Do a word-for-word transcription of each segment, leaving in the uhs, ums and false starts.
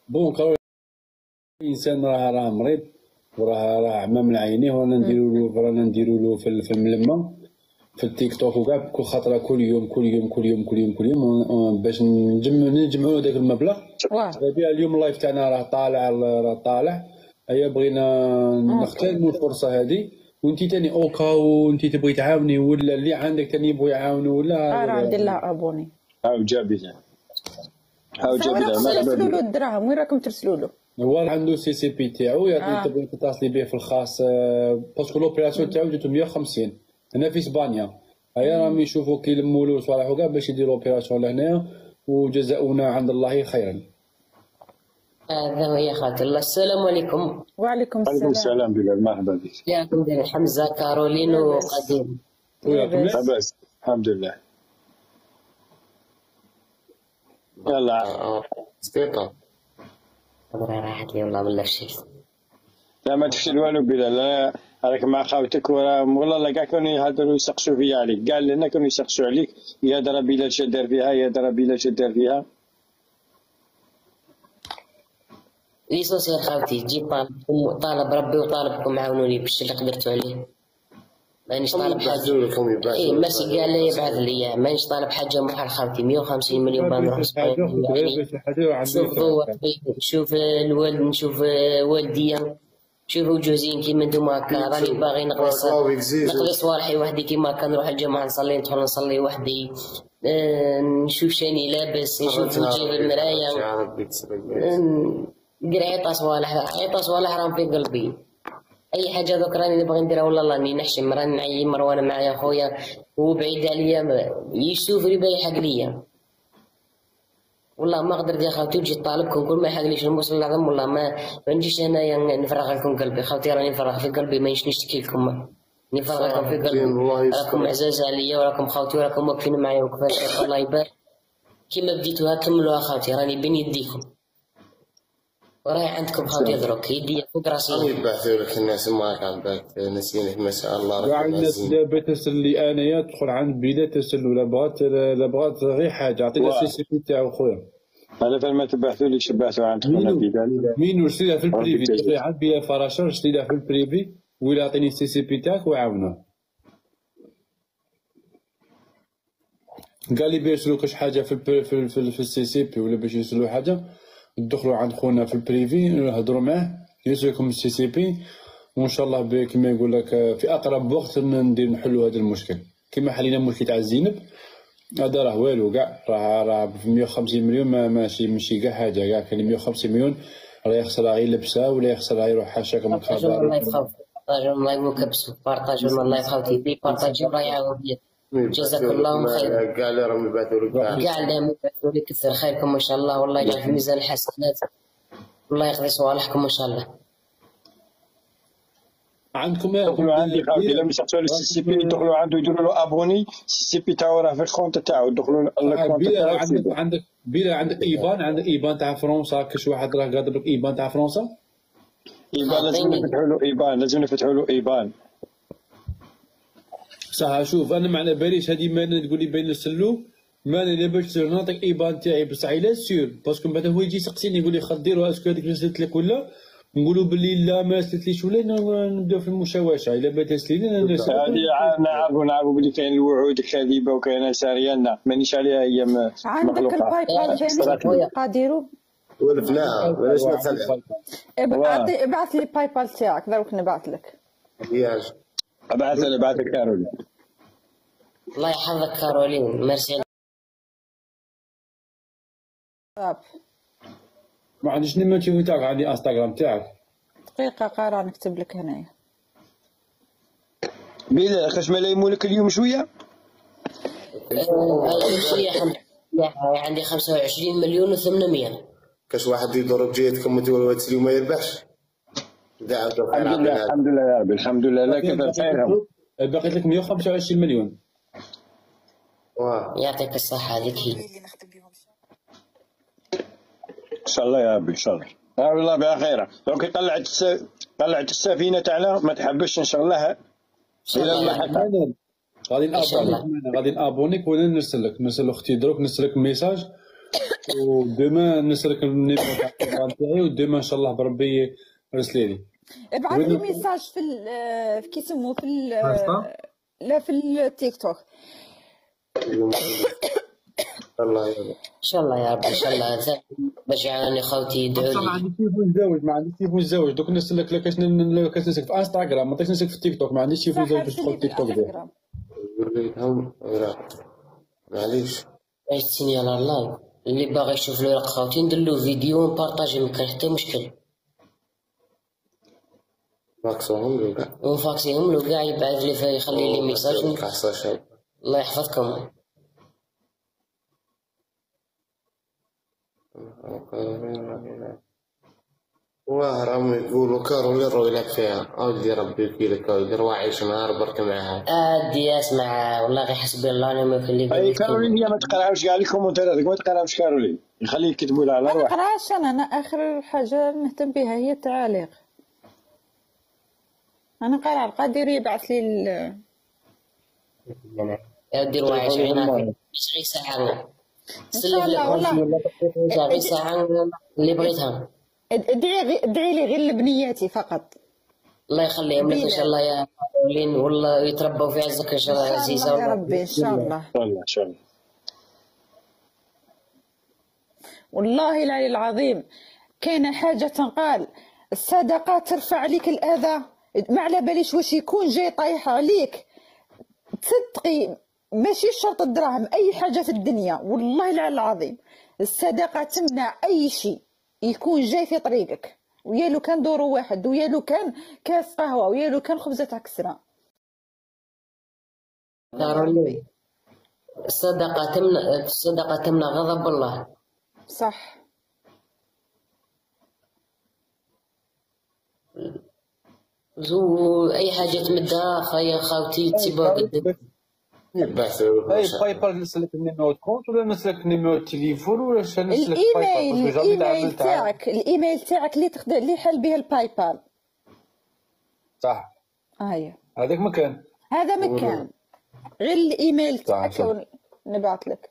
بون كارولين الانسان راه راه مريض وراه راه عمى من عينيه، ورانا نديرو له رانا نديرو له في في الملمه في التيك توك وكاع كل خطره كل يوم كل يوم كل يوم كل يوم كل يوم باش نجمعو نجمعو هذاك المبلغ. بها اليوم اللايف تاعنا راه طالع راه طالع. هيا بغينا نغتنمو الفرصه هذه، وانتي تاني اوكاو انتي تبغي تعاوني ولا اللي عندك تاني يبغوا يعاونوا ولا راه ندير لها ابوني. هاو جابي لها هاو جابي لها ترسلوا له الدراهم. وين راكم ترسلوا له؟ هو عنده سي سي بي تاعو يعطيك تبغي تتصلي به في الخاص باسكو لوبيراسيون تاعو جاتو مية وخمسين هنا في اسبانيا. هيا راهم يشوفوا كي يلموا له صوالح وكاع باش يديروا لوبيراسيون لهنا، وجزاؤنا عند الله خيرا. هذا هو يا خالتي. الله السلام عليكم. وعليكم السلام. وعليكم السلام بلال، مرحبا بك. ياكم داير حمزه كارولين وقديم. لاباس الحمد لله. يلا سبيطو راحت لي والله ولا فشلت. لا ما تفشل والو بلال، انا راك مع خاوتك وراه والله كاع كانوا يهضروا يسقسوا فيا عليك، كاع لنا كانوا يسقسوا عليك يا درا بلال شا دار فيها يا درا بلال شا دار فيها. ليسوسيال خاوتي تجي طالبكم طالب ربي وطالبكم عاونوني باش اللي قدرتوا عليه. مانيش طالب حاجه. اي ماشي قال لي يبعث لي، مانيش طالب حاجه محال خاوتي. مية وخمسين مليون باه نروح يعني. شوف نشوف الوالد نشوف والديا شوفوا وجوزين كيما نتوما هكا. راني باغي نقضي نقضي صوالحي وحدي كيما هكا، نروح الجامعه نصلي ندخل نصلي وحدي. أه نشوف شاني لابس، نشوف وجهي في المرايه. ندير عيطه صوالح عيطه صوالح راهم في قلبي. اي حاجه دوك راني نبغي نديرها والله راني نحشم. راني نعيي مروان معايا خويا هو بعيد عليا يشوف لي بايحق ليا. والله ما قدرت يا خاوتي وجيت طالبكم كل ما يحقليش الموصل العظم. والله ما ما نجيش انايا نفرغ لكم قلبي خاوتي. راني نفرغ في قلبي مانيش نشتكي لكم، نفرغ لكم في قلبي. راكم عزاز عليا وراكم خاوتي وراكم واقفين معايا وكفاش. الله يبارك كيما بديتوها كملوها خاوتي. راني بين يديكم وراي عندكم خاوتي دروك يدي فوق راسي. راني يبعثوا لك الناس ما كان باك نسينك ما شاء الله. كاع الناس دابا تسلي انايا تدخل عند بلاد تسلو لا بغات لا بغات غير حاجه عطينا السي سي بي تاعو خويا. هذا فما تبعثوا ليش بعثوا عند خونا بلال. مين شريتها في البريفي تدخل عند بلال فراشر شريتها في البريفي ولا عطيني السي سي بي تاعك وعاونه. قال لي باش يسلو كاش حاجه في في في, في, في السي سي بي ولا باش يسلو حاجه تدخلوا عند خونا في البريفي نهضروا معاه يسلو لكم السي سي بي، وان شاء الله كما يقول لك في اقرب وقت ندير نحلوا هذا المشكل. كما حلينا المشكل تاع زينب هذا راه والو كاع راه راه ب مية وخمسين مليون ما ماشي ماشي كاع حاجه كاع. كان مية وخمسين مليون راه يخسرها غير لبسه ولا يخسرها يروح حاشاك من خبار. الله يخاف بارطاجوا الله يكبسوا بارطاجوا الله يخاوتي بي بارطاجوا الله يعاون بيك. جزاك الله خير. كاع اللي راهم يبعثوا لك كاع اللي راهم يبعثوا لك كثر خيركم ان شاء الله. والله يجعل في ميزان الحسنات والله يقضي صوالحكم ان شاء الله. عندكم دخلوا عندي خاوتي الا مش تقولوا السي سي بي دخلوا عنده يديروا له ابوني. السي سي بي تاعو راه في الكونت تاعو دخلوا الكونت تاعو. عندك عندك بلا عندك ايبان عندك ايبان تاع فرنسا. كاش واحد راه قادر لك ايبان تاع فرنسا. ايبان لازم نفتحوا له ايبان لازم نفتحوا له ايبان. صح شوف انا ما على باليش هذه ما تقول لي بين السلو ما انا لا باش نعطيك ايبان تاعي بصح لا سير باسكو من بعد هو يجي يسقسيني يقول لي خا ديروا اسكو هذيك نزلت لك ولا نقولوا باللي لا ما سلتليش ولا نبداو في المشاوشه. الا ما تسلي لنا هذه نعرفوا نعرفوا بلي كاين الوعود كاذبه وكاين ساريه مانيش عليها هي عندك البايب بال قاديروا ولفناها بلاش نخليها. ابعث لي باي بال تاعك دروك نبعث لك. ياج ابعث لي ابعث لك كارولين. الله يحفظك كارولين ميرسي. ما عنديش نيميرو تيليفون تاعك عندي انستغرام تاعك. دقيقة قارا نكتب لك هنايا. بلا خاش ما يمولك اليوم شوية؟ شوية عندي خمسة وعشرين مليون وثمانمية. كاش واحد يضرب جيتكم وتقول اليوم ما يربحش. الحمد لله الحمد لله يا ربي الحمد لله لا كثر خيرهم. باقي لك مية وخمسة وعشرين مليون. واه يعطيك الصحة هذيك هي. ان شاء الله يا ربي ان شاء الله. اه والله بها خيره. دوك طلعت الس... طلعت السفينه تاعنا ما تحبش ان شاء الله الى المحطه. غادي نابونيك غادي نابونيك ولا نرسل لك نرسل اختي دروك نرسل لك ميساج ودوما نسلك النيمو تاع البيبال تاعي، ودوما ان شاء الله بربي رسلي لي. ابعث لي ميساج في ال- في كيسمو في ال- لا في التيك توك. الله يلا ان شاء الله يا رب ان شاء الله ثاني باش يعني خوتي يدعوا ما لي. عنديش تليفون نزوج، ما عنديش تليفون نزوج، دوك نسلك لا كاش لا كاش نسلك في انستغرام، ما كاش نسلك في التيك توك، ما عنديش تليفون نزوج باش تدخل تيك توك ديالي. وليدهم ولا معليش باش تسيني على اللايف اللي باغي يشوف الورق خوتي ندير له فيديو ونبارطاجي، ما كان حتى مشكل. ماكسوهم له كاع ونفاكسيهم له كاع يبعث لي فيه يخلي لي ميساج. احسن شيء الله يحفظكم. وراهم يقولوا كارول يروح يلعب فيها اودي ربي يكيلك اودي روح عيش نهار برك معاها ادي اسمع والله غير حسبي الله انا ما يخليك. اي كارولين هي ما تقراوش كاع لي كومونتيراتك، ما تقراوش كارولين، يخلي يكتبوا لها على ما رواح. نقراش انا انا اخر حاجه نهتم بها هي التعاليق. انا قارع القادر يبعث لي ال- يا دير واعي عشرين ساعه ان شاء الله والله. غير ساعه اللي بغيتها. ادعي غي- ادعي لي غير لبنياتي فقط. الله يخليهم لك ان شاء الله يا لين والله يتربوا في عزك ان شاء الله ان شاء عزيزه. الله يا ربي ان شاء الله. ان شاء الله ان شاء الله. والله العلي العظيم كاينه حاجه تنقال، الصدقه ترفع عليك الاذى. ما على باليش واش يكون جاي طايح عليك تصدقي، ماشي شرط الدراهم، اي حاجه في الدنيا والله العلي العظيم الصدقه تمنع اي شيء يكون جاي في طريقك، ويا لو كان دورو واحد، ويا لو كان كاس قهوه، ويا لو كان خبزه عكسره. كارولين الصدقه تمنع الصدقه تمنع غضب الله. صح. زو اي حاجه تمدها خايا خاوتي تسيبوها قدام. يبعثوا اي باي بال نسلك النيميرو كونت ولا نسلك النيميرو التليفون ولا شنو نسلك باي الايميل بال؟ الايميل تاعك الايميل تاعك اللي تقدر اللي حل به الباي بال. صح هاي هذاك مكان. هذا مكان غير الايميل تاعك صح. نبعث لك.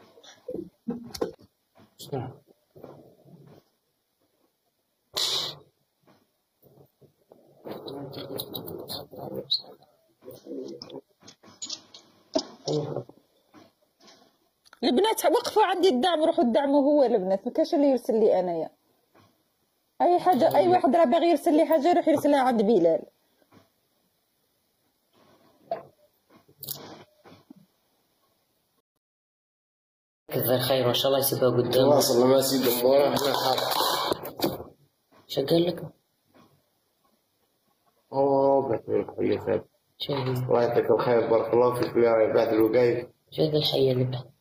البنات وقفوا عندي الدعم، روحوا الدعموا هو البنات، ما كاش اللي يرسل لي انايا اي حاجه. اي واحد راه باغي يرسل لي حاجه يروح يرسلها عند بلال. كثر خير وان شاء الله يسيبها قدام. واصل ما سيد اموره احنا حاط شو قال لك؟ اوه بحكي اللي فات شو الله يعطيك الخير بارك الله فيك يا بعد الوقايف. شو هذا الحية اللي بعد؟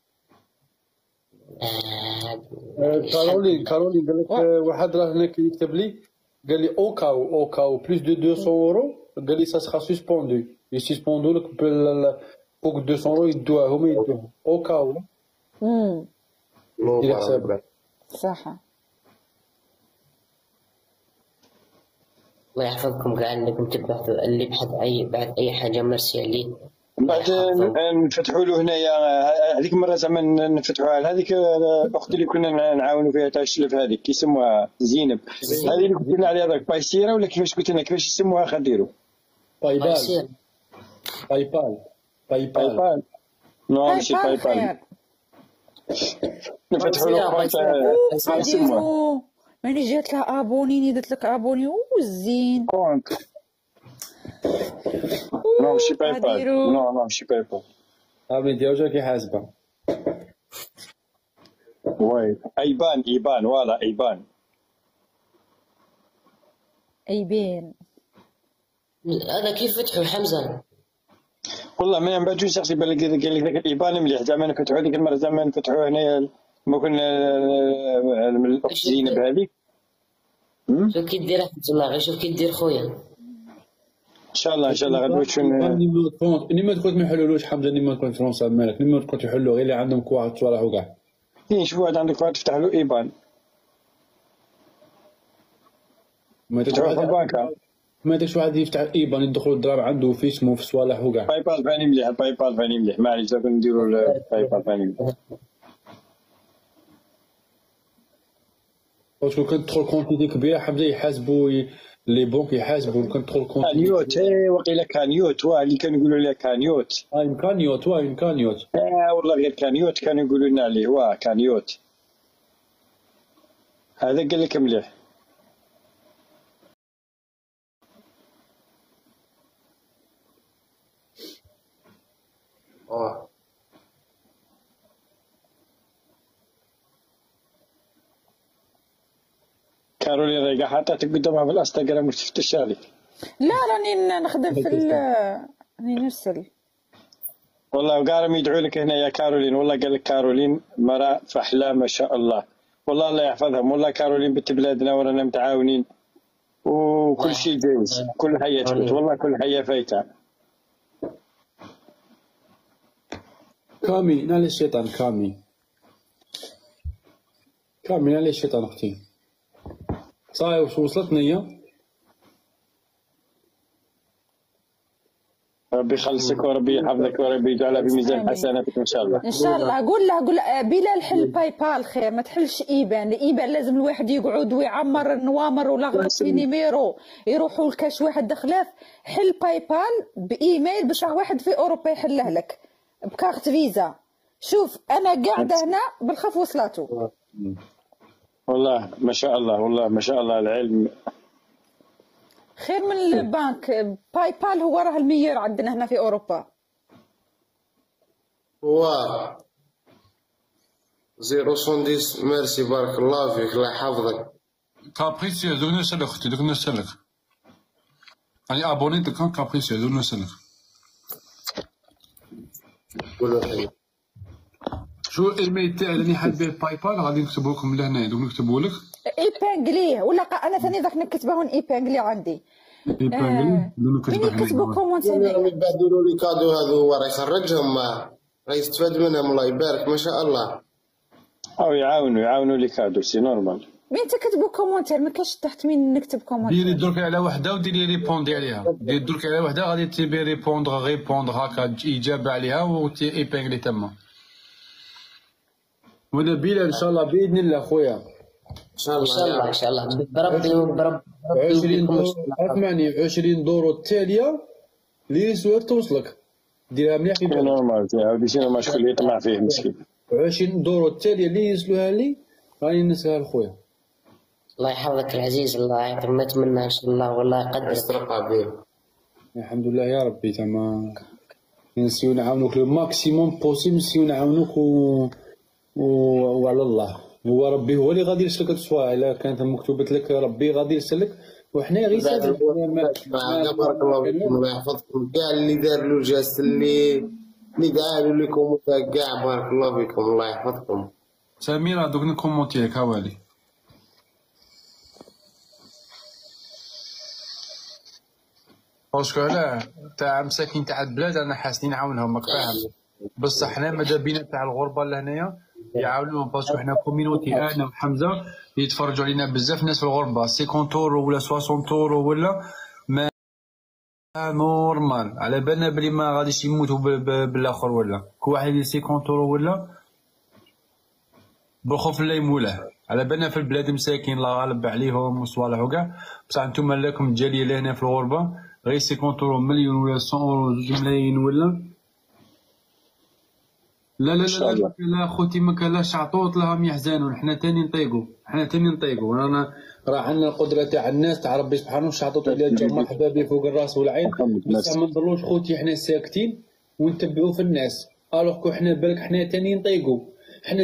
كارولين كارولين قال لك واحد راه هناك يكتب لي قال لي او كاو او كاو بلوس دو مئتين اورو، قال لي سا سخا سسبوندو يسسبوندو لك فوق مئتين اورو يدوها هما يدوها او كاو. امم الله دير حسابك. يبارك. صح. الله يحفظكم كاع انكم تبحثوا اللي بحث اي بعد اي حاجه مرسي عليه. بعد نفتحوا له هنايا هذيك المره زعما نفتحوها هذيك الاخت اللي كنا نعاونوا فيها تاع الشلف هذيك كيسموها زينب، هذه اللي قلت لنا عليها داك بايسيره ولا كيفاش قلت لنا كيفاش يسموها خديروا باي بال بايسير باي بال باي باي بال بال نو ماشي باي باي بال. نفتحوا له باي كونت يسموها خديرو ماني جات لها ابونيني درت لك ابوني والزين. كونت نو ماشي باي بال خديرو. نو نو ماشي باي بال عامل ديال كي حاسبه وي ايبان ايبان ولا ايبان ايبين. هذا كيف فتحوا حمزه؟ والله ما من بعد شخص يبان لك قال لك ذاك الايبان مليح زعما نفتحوا هذيك المره زعما نفتحوا هنايا ما كنا الاخت زينب هذيك. شوف كي دير رحمة الله غير شوف كي دير خويا. ان شاء الله ان شاء الله غدوي شنو نيميرو كونت نيميرو كونت ما يحلولوش حمزه، نيميرو كونت فرنسا مالك نيميرو كونت يحلوا غير اللي عندهم كواعد صوالح وكاع. كاين شي واحد عندك واحد تفتح له ايبان ما تفتحوا في تدخل البنكه ما داش واحد يفتح ايبان يدخل الدرهم عنده في اسمه في صوالح وكاع. باي بال فاني مليح باي بال فاني مليح معليش دابا نديروا باي بال فاني مليح. باسكو كندخل كونتيتي كبيره حمزه يحاسبوا لي بونك يحاسبوا كندخل كونتيتي كانيوت اي وقيله كانيوت واه اللي كانوا يقولوا لها كانيوت اه امكانيوت واه امكانيوت اه والله غير كانيوت كانوا يقولوا لنا عليه واه كانيوت هذا قال لك مليح. اه كارولين راهي حاطاتك قدامها في الانستغرام واش تفتش عليك. لا راني نخدم في ال راني نرسل. والله وكاع راهم يدعوا لك هنا يا كارولين، والله قال لك كارولين مرأة فحلة ما شاء الله، والله الله يحفظهم، والله كارولين بنت بلادنا ورانا متعاونين وكل شيء جايز، كل حياة تفوت، والله كل حياة فايتة. كامي نال الشيطان كامي كامي نال الشيطان اختي صاي واش وصلتني هي. ربي يخلصك وربي يحفظك وربي يجعلها بميزان حسناتك ان شاء الله. ان شاء الله. قول له قول له بلال حل باي بال خير، ما تحلش ايبان. الايبان لازم الواحد يقعد ويعمر النوامر ولا غلط في نيميرو يروحوا لكاش واحد دخلاف. حل باي بال بايميل باش واحد في اوروبا يحله لك بكارت فيزا. شوف انا قاعده هنا بالخف وصلاته. والله ما شاء الله، والله ما شاء الله العلم خير من البنك. باي بال هو راه المير عندنا هنا في اوروبا. واه زيرو سونديس ميرسي بارك الله فيك الله يحفظك. كابريسيا دوك نسألك اختي دوك نسألك راني ابوني دوك كابريسيا دوك نسألك. قولوا حي شو الايميل تاعي راني حاب به باي بال غادي نكتبو لكم لهنايا دوك نكتبو لك ايبانغلي ولا انا ثاني ذاك نكتبه ايبانغلي عندي. ايبانغلي دوك مين يكتبوا كومونت راهم هنا؟ يبعثوا لي كادو هذو راه يخرجهم راه يستفاد منهم الله يبارك ما شاء الله. او يعاونوا يعاونوا لي كادو سي نورمال. مين تكتبوا كومونتير؟ ما كاش تحت مين نكتب كومونتير. ديري درك على وحده وديري ريبوندي عليها. ديري درك على وحده غادي تبي ريبوندغ ريبوندغ هكا اجابه عليها وتي ايبانغلي تما. وانا بلا ان شاء الله باذن الله خويا ان شاء ان الله شاء الله ان شاء الله بربي بربي عشرين دور اسمعني عشرين دور التاليه اللي سوات توصلك ديرها مليح في سي بالك. نورمال هذه شنو ما شكون اللي يطمع فيه مسكين. عشرين دور التاليه اللي يسلوها لي راني نسها لخويا. الله يحفظك العزيز، الله يعطيك ما نتمنى ان شاء الله والله يقدر يسترقى به. الحمد لله يا ربي تما نسيو نعاونوك لو ماكسيموم بوسيبل نسيو نعاونوك و... و... وعلى الله هو ربي هو اللي غادي يرسلك التصويره. الا كانت مكتوبه لك ربي غادي يرسلك وحنا غير ساعدين. بارك الله فيكم الله يحفظكم كاع اللي دار له جاست اللي اللي دعالو لكم كاع بارك الله فيكم الله يحفظكم. سميرة دوك نكومونتي لك هاوالي. باسكو علاه تاع مساكين تاع البلاد رانا حاسين نعاونهم راك فاهم، بصح حنا ماذا بينا تاع الغربه لهنايا يعاونوهم باسكو حنا كومينوتي انا وحمزه يتفرجوا علينا بزاف ناس في الغربه خمسين اورو ولا ستين اورو ولا ما نورمال على بالنا بلي ما غاديش يموتوا بالاخر ولا كل واحد يدير خمسين اورو ولا بالخوف لا يموله. على بالنا في البلاد مساكين الله غالب عليهم وصوالح وكاع، بصح نتوما لكم الجاليه لهنا في الغربه غير خمسين اورو مليون ولا مية اورو زوج ملايين ولا لا لا لا لا لا خوتي ما كالاش عطوط لهم يحزنون. حنا تاني نطيقوا حنا تاني نطيقوا رانا راه عندنا القدره تاع الناس تاع ربي سبحانه وش عطوط الى جا مرحبا به فوق الراس والعين، بصح ما نضروش خوتي حنا ساكتين ونتبعوا في الناس. الوغ كو حنا بالك حنا تاني نطيقوا حنا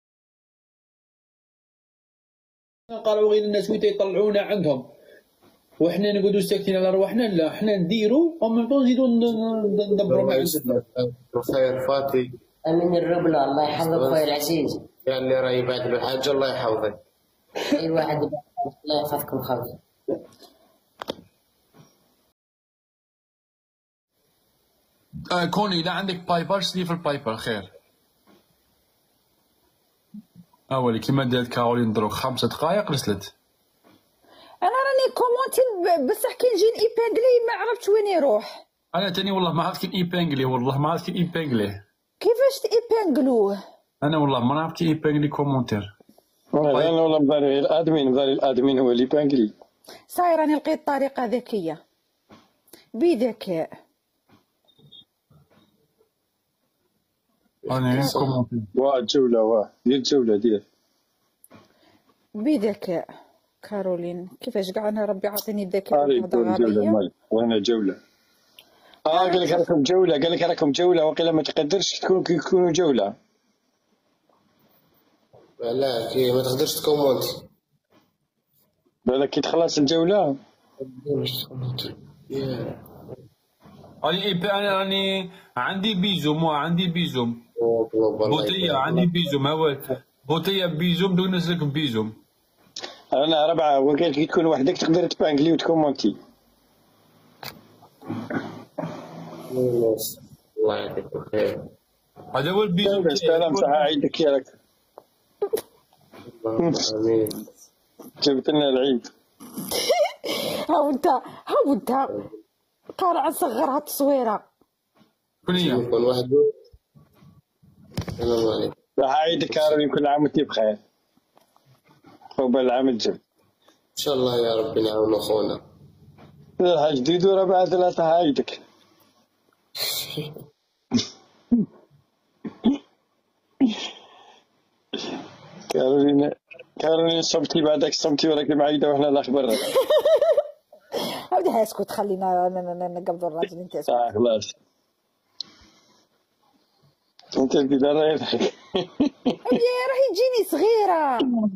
نقراو غير الناس ويتا يطلعونا عندهم وحنا نقعدوا ساكتين على رواحنا. لا حنا نديروا ومن طون نزيدوا ندبروا مع عندنا. بخير فاتي امين الربله الله يحفظك خويا العزيز. كاع اللي راه يبعث له حاجه الله يحفظك. اي واحد الله يحفظكم خويا. آه كوني اذا عندك بايبر سلي في البايبر خير. اولي كيما دارت كارولين دروك خمسة دقائق رسلت. انا راني كومونتي بصح كي نجي ايبانغلي ما عرفتش وين يروح. انا تاني والله ما عرفت كي ايبانغلي والله ما عرفت كي ايبانغلي. كيفاش تايبانغلوه؟ انا والله ما عرفت كي ايبانغلي كومونتير. انا والله مضاري الادمين مضاري الادمين هو اللي بان لي. صاير راني لقيت طريقة ذكية بذكاء. انا كومونتي واه الجوله واه دير الجوله دير بذكاء. كارولين كيفاش كاع انا ربي عاطيني الذكاء قال وهذا يكون جوله غبية. مال وانا جوله. اه قال لك راكم جوله قال لك راكم جوله وقيلا ما تقدرش تكون يكونوا جوله. لا كي ما تقدرش تكومونتي. بالك كي تخلص الجوله يا راني انا راني عندي بيزوم عندي بيزوم والله بوطيه عندي بيزوم هو بوطيه بيزوم دون نسلك بيزوم. انا ربعه وقال لك كي تكون وحدك تقدر تبانكلي وتكومونتي. الله يعطيك الخير. هذا هو البيزوم. السلام صح عيدك يا لك. اللهم امين. جبت لنا العيد. هاو انت هاو انت قارع نصغرها التصويره. شكون هي؟ يكون وحده. السلام عليكم. صح عيدك كارولين كل عام وانت بخير. عقبال العام الجاي. ان شاء الله يا رب نعاون اخونا. لا جديد ورا بعد ثلاثة عايدك. كارولين كارولين صمتي بعدك صمتي وراك معايده واحنا الاخبار. عاودي اسكت خلينا نقبضوا الراجل. انت اسكت. اه خلاص انت اللي داير. يا راهي تجيني صغيره.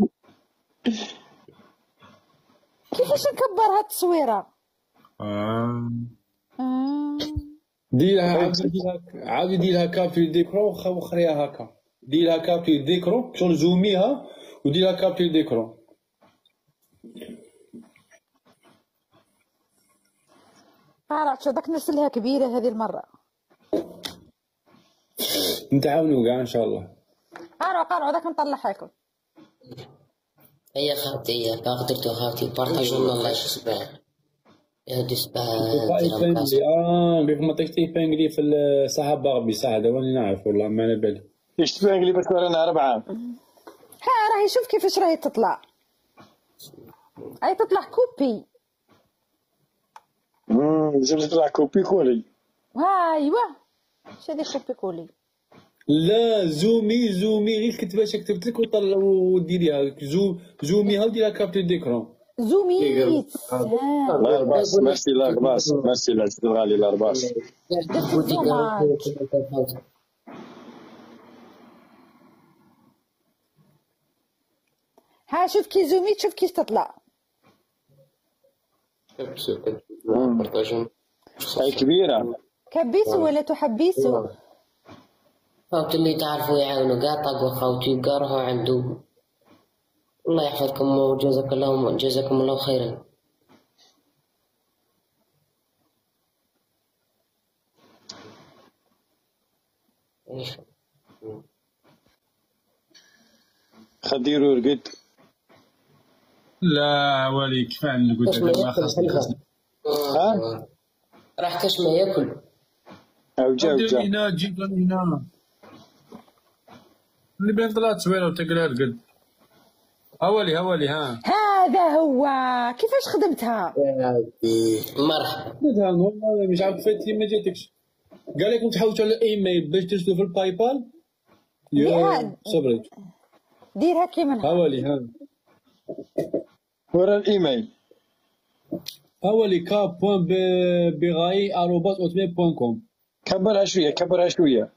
كيفاش نكبر هاد التصويره؟ آه. آه. ديرها عاود ديرها عاود ديرها كابتور ديكرو وخريها هكا. ديرها كابتور ديكرو شغل زوميها وديرها كابتور ديكرو. قارع شو داك نسلها كبيره هذه المره. نتعاونوا كاع ان شاء الله. قارع قارع داك نطلعها لكم. هي خالتي هي قدرتو خالتي بارطاجوا لنا الله يسبح يهدي سبح اه كيف ما طيحتي بانجلي في الصحابه ربي صح هذا واني نعرف والله ما على بالي. ايش تبانكلي بس رانا اربعه. ها راهي شوف كيفاش راهي تطلع. راهي تطلع كوبي. امم جبت تطلع كوبي كولي. ايوا اش هذيك كوبي كولي. لا زومي زومي غير كتبت باش كتبت لك وطلع وديريها زو زوميها وديرها كابتور ديكرون. زوميت. الله يرباس ميرسي الله يرباس ميرسي العزيز الغالي الله يرباس. ها شوف كي زوميت شوف كيف تطلع. هاي كبيرة. كبيسو ولا تحبيسو؟ خاوتي اللي تعرفوا يعاونوا كاع طاقوا خاوتي وكاع روحوا عنده. الله يحفظكم وجزاك الله جزاكم الله خيرا. خديروا رقد. لا ولي كفايه اللي قلت لك ما خاصني خاصني. ها؟ راح كاش ما ياكل. او جا جا جا. هنا جيب هنا. اللي بين طلعت سويره وتقرا رقد. هولي هولي ها. هذا هو كيفاش خدمتها؟ مرحبا. خدمتها والله مش عارف فاتتي ما جاتكش. قال لك تحوش على الايميل باش ترسلوا في الباي بال. يا صبري. ديرها كيما هولي ها. ورا الايميل. هولي كا بوان بغاي آروباس اوتميل بوان كوم. كبرها شوية كبرها شوية.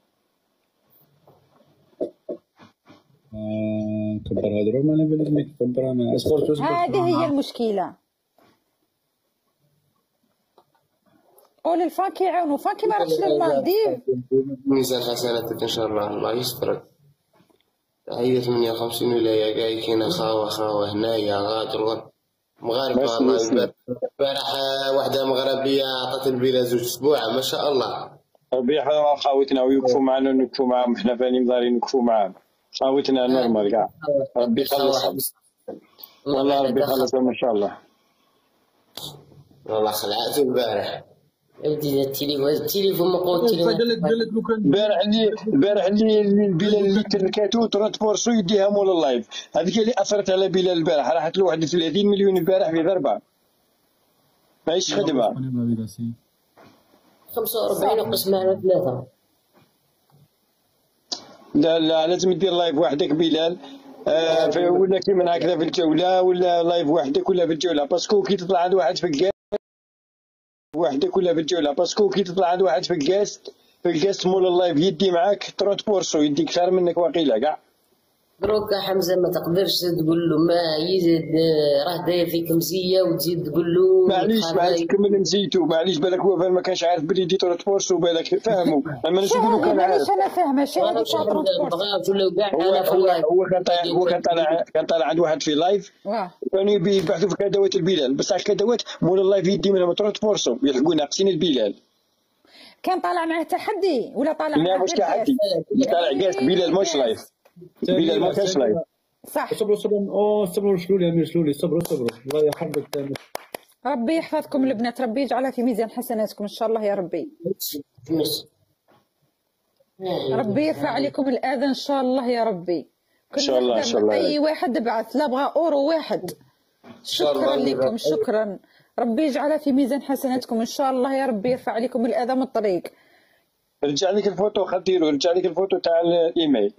آه كبر هذا ما انا بالي كبر انا اصبر تصبر. هذه هي المشكله. قول الفانكي يعاونوا فانكي ما راحش للمالديف. ميزان حسناتك ان شاء الله الله يسترك. هي ثمانية وخمسين ولاية كاع كاينة خاوة خاوة هنايا غادر مغاربة الله يبارك. البارح واحدة مغربية عطات البيرة زوج أسبوع ما شاء الله. ربي يحفظ خاوتنا ويوقفوا معنا ونوقفوا معاهم حنا فاني مضارين نوقفوا معاهم. خاوتنا نورمال كاع. ربي يخلصهم. والله ربي يخلصهم ان شاء الله. والله خلعت البارح. التليفون التليفون مقود التليفون. قال لك قال لك لو كان البارح اللي البارح اللي بلال اللي تركاتو ثلاثة بورسو يديها مول اللايف، هذيك اللي اثرت على بلال البارح، راحت له واحد ثلاثين مليون البارح في ضربه. ماهيش خدمه. خمسة وأربعين وقسمها على ثلاثة. لا لا لازم دير لايف وحدك بلال، آه ولا كيما هكذا في الجوله، ولا لايف وحدك ولا في الجوله، باسكو كي تطلع عند واحد في الكاس وحدك ولا في الجوله، باسكو كي تطلع عند واحد في الكاس في الكاس مول اللايف يدي معاك ثلاثة بورسو، يدي كثر منك واقيلا كاع. دروك حمزه ما تقدرش تقول له ما يزيد راه داير فيك مزيه وتزيد تقول له معليش معليش كمل نسيتو، معليش بالك هو ما كانش عارف بلي دي ثلاثة بورسو، بالك فهموا، اما نشوف له كان عارف. معليش انا فاهمه شي هذه بغاوش ولاو كاع هو انا في اللايف. هو كان طالع هو كان طالع كان طالع عند واحد في لايف، كانوا يبحثوا في كادوات البلال، بصح الكادوات مول اللايف يدي منهم ثلاثة بورسو يلحقوا ناقصين البلال. كان طالع معاه تحدي ولا طالع معاه؟ لا مش تحدي، طالع قاس بلال مش لايف، بلال ما كانش لايف. صح. صبروا صبروا اوه صبروا شلوا لي امير شلوا لي صبروا صبروا الله يحفظك. ربي يحفظكم البنات، ربي يجعلها في ميزان حسناتكم ان شاء الله يا ربي. ربي يرفع عليكم الاذى ان شاء الله يا ربي. ان شاء الله ان شاء الله. اي واحد بعث لا بغى اورو واحد. شكرا لكم شكرا. ربي يجعلها في ميزان حسناتكم ان شاء الله يا ربي، يرفع عليكم الاذى من الطريق. رجع لك الفوتو خديرو، رجع لك الفوتو تاع الايميل.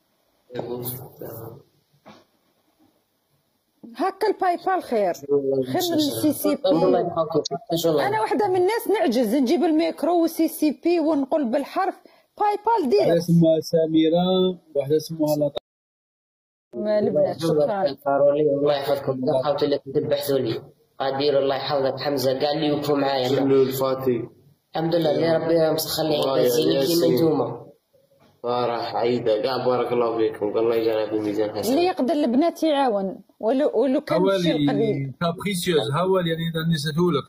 هكا الباي بال خير خير من السي سي بي. انا واحده من الناس نعجز نجيب الميكرو والسي سي بي ونقول بالحرف باي بال دير. واحده اسمها سميره واحده اسمها لطيفه. ما البنات شكرا. الله يحفظكم، حاولتوا لك تبحثوا لي قادير الله يحفظك حمزه قال لي وقفوا معايا. شنو الفاتي؟ الحمد لله اللي ربي مسخر لي عيد زينين كيما نتوما. فرح عيدة كاع بارك الله فيكم، الله يجعلها في الميزان حسن. اللي يقدر البنات يعاون ولو ولو كان شي قليل. كابريسيوز هاول يعني اذا نسيتهولك.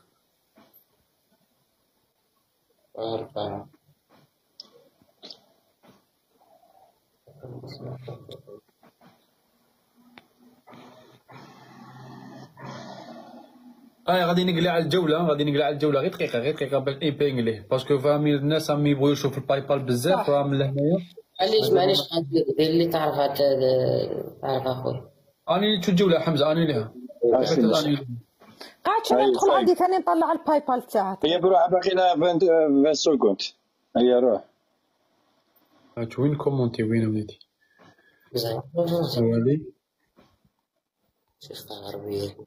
ارفع. اه غادي نقلع على الجوله غادي نقلع على الجوله غير دقيقه غير دقيقه بالايبينغلي باسكو فاهمين الناس راهم يبغيو يشوفوا الباي بال بزاف راه من لهنايا. علاش معليش دير اللي تعرف تعرف اخويا. اني شو الجوله حمزه اني لها قاعد شنو ندخل عندي ثاني نطلع الباي بال تاعك. هي بروحها باقي لها عشرين سكوند. هي روح. وين كومونتي وين وليدي؟ زين. ولي شيخ عربيه.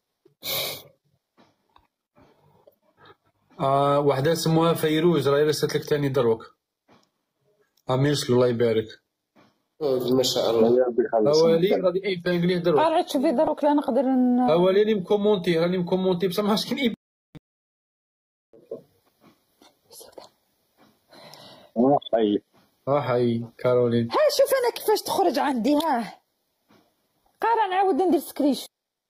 آه واحدة اسمها فيروز راهي رسلت لك تاني دروك. اميرسلو الله يبارك. ما شاء الله. اولي غادي اي بانجلي دروك. راه تشوفي دروك لا نقدر ن... اولي راني مكومونتي راني مكومونتي بصح ما عرفتش كاين اي. اه حي اه حي كارولين. ها شوف انا كيفاش تخرج عندي ها. قارا نعاود ندير سكريش.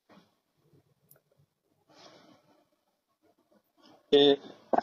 إيه.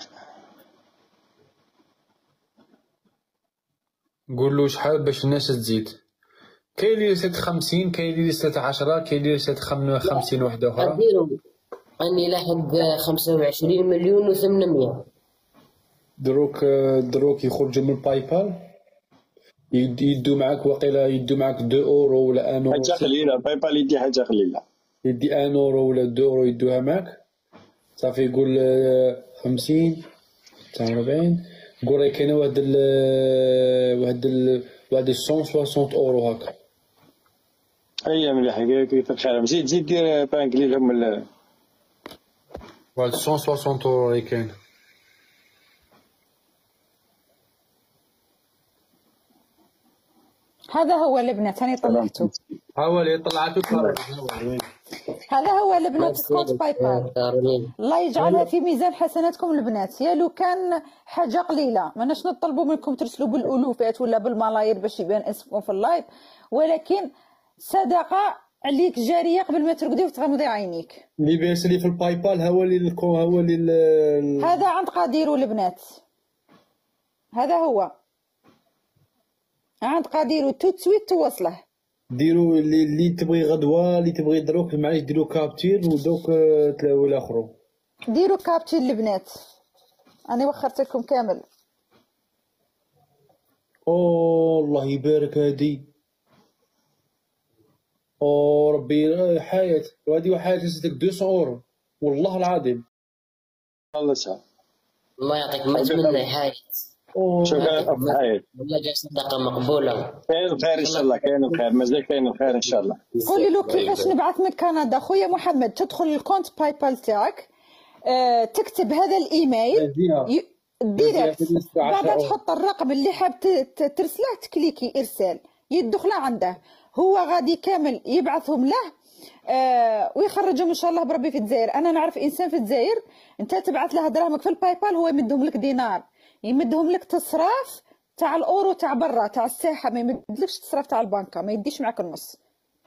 قول له شحال باش الناس تزيد. كاين اللي رسلت خمسين كاين اللي رسلت عشرة كاين اللي رسلت خمسين وحده اخرى. نديرو راني لاحق خمسة وعشرين مليون وثمانمية. دروك دروك يخرجوا من باي بال يدو معاك وقيلا يدو معاك دو اورو ولا ان اورو. حاجه قليله باي بال يدي حاجه قليله. يدي ان اورو ولا دو اورو يدوها معاك صافي يقول خمسين تسعة وأربعين قول كاينه واحد ال واحد ال واحد مية وستين اورو هكا. هيا مليح كيف الخير. زيد زيد دير بانكلي لهم ال واحد مية وستين اورو اللي كاين. هذا هو البنات هاني طلعته. ها هو اللي طلعته هذا هو البنات كونت باي بال. الله يجعلها في ميزان حسناتكم البنات. يا لو كان حاجه قليله ماناش نطلبوا منكم ترسلوا بالالوفات ولا بالملايير باش يبان اسمكم في اللايف، ولكن صدقه عليك جاريه قبل ما ترقدي وتغمضي عينيك. اللي بيرسلي في الباي بال هو اللي هو اللي هذا عند قاديرو البنات. هذا هو عند قاديرو تو تسويت توصله. ديروا اللي اللي تبغي غدوه اللي تبغي دروك معليش ديروا كابتير ودوك تلاو الاخرو. ديروا كابتير البنات. انا وخرت لكم كامل. اوه الله يبارك هادي. اوه ربي حياة وهادي حياة نسيتك مئتين اورو والله العظيم. الله يسعدك. الله يعطيك ما تمنى حاجة. شكرا اخ حياة. والله جاي صدقة مقبولة. كاين الخير ان شاء الله، كاين الخير، مازال كاين الخير ان شاء الله. قولي له كيفاش نبعث من كندا. خويا محمد تدخل الكونت باي بال تاعك، آه، تكتب هذا الايميل ي... ديريكت، بعدها تحط الرقم اللي حاب ترسله، تكليكي ارسال، يدخل عنده، هو غادي كامل يبعثهم له، آه، ويخرجهم ان شاء الله بربي في الجزائر. انا نعرف انسان في الجزائر انت تبعث له دراهمك في الباي بال، هو يمدهم لك دينار، يمدهم لك تصراف تاع الاورو تاع برا تاع الساحه، ما يمدلكش تصراف تاع البنكه، ما يديش معك النص.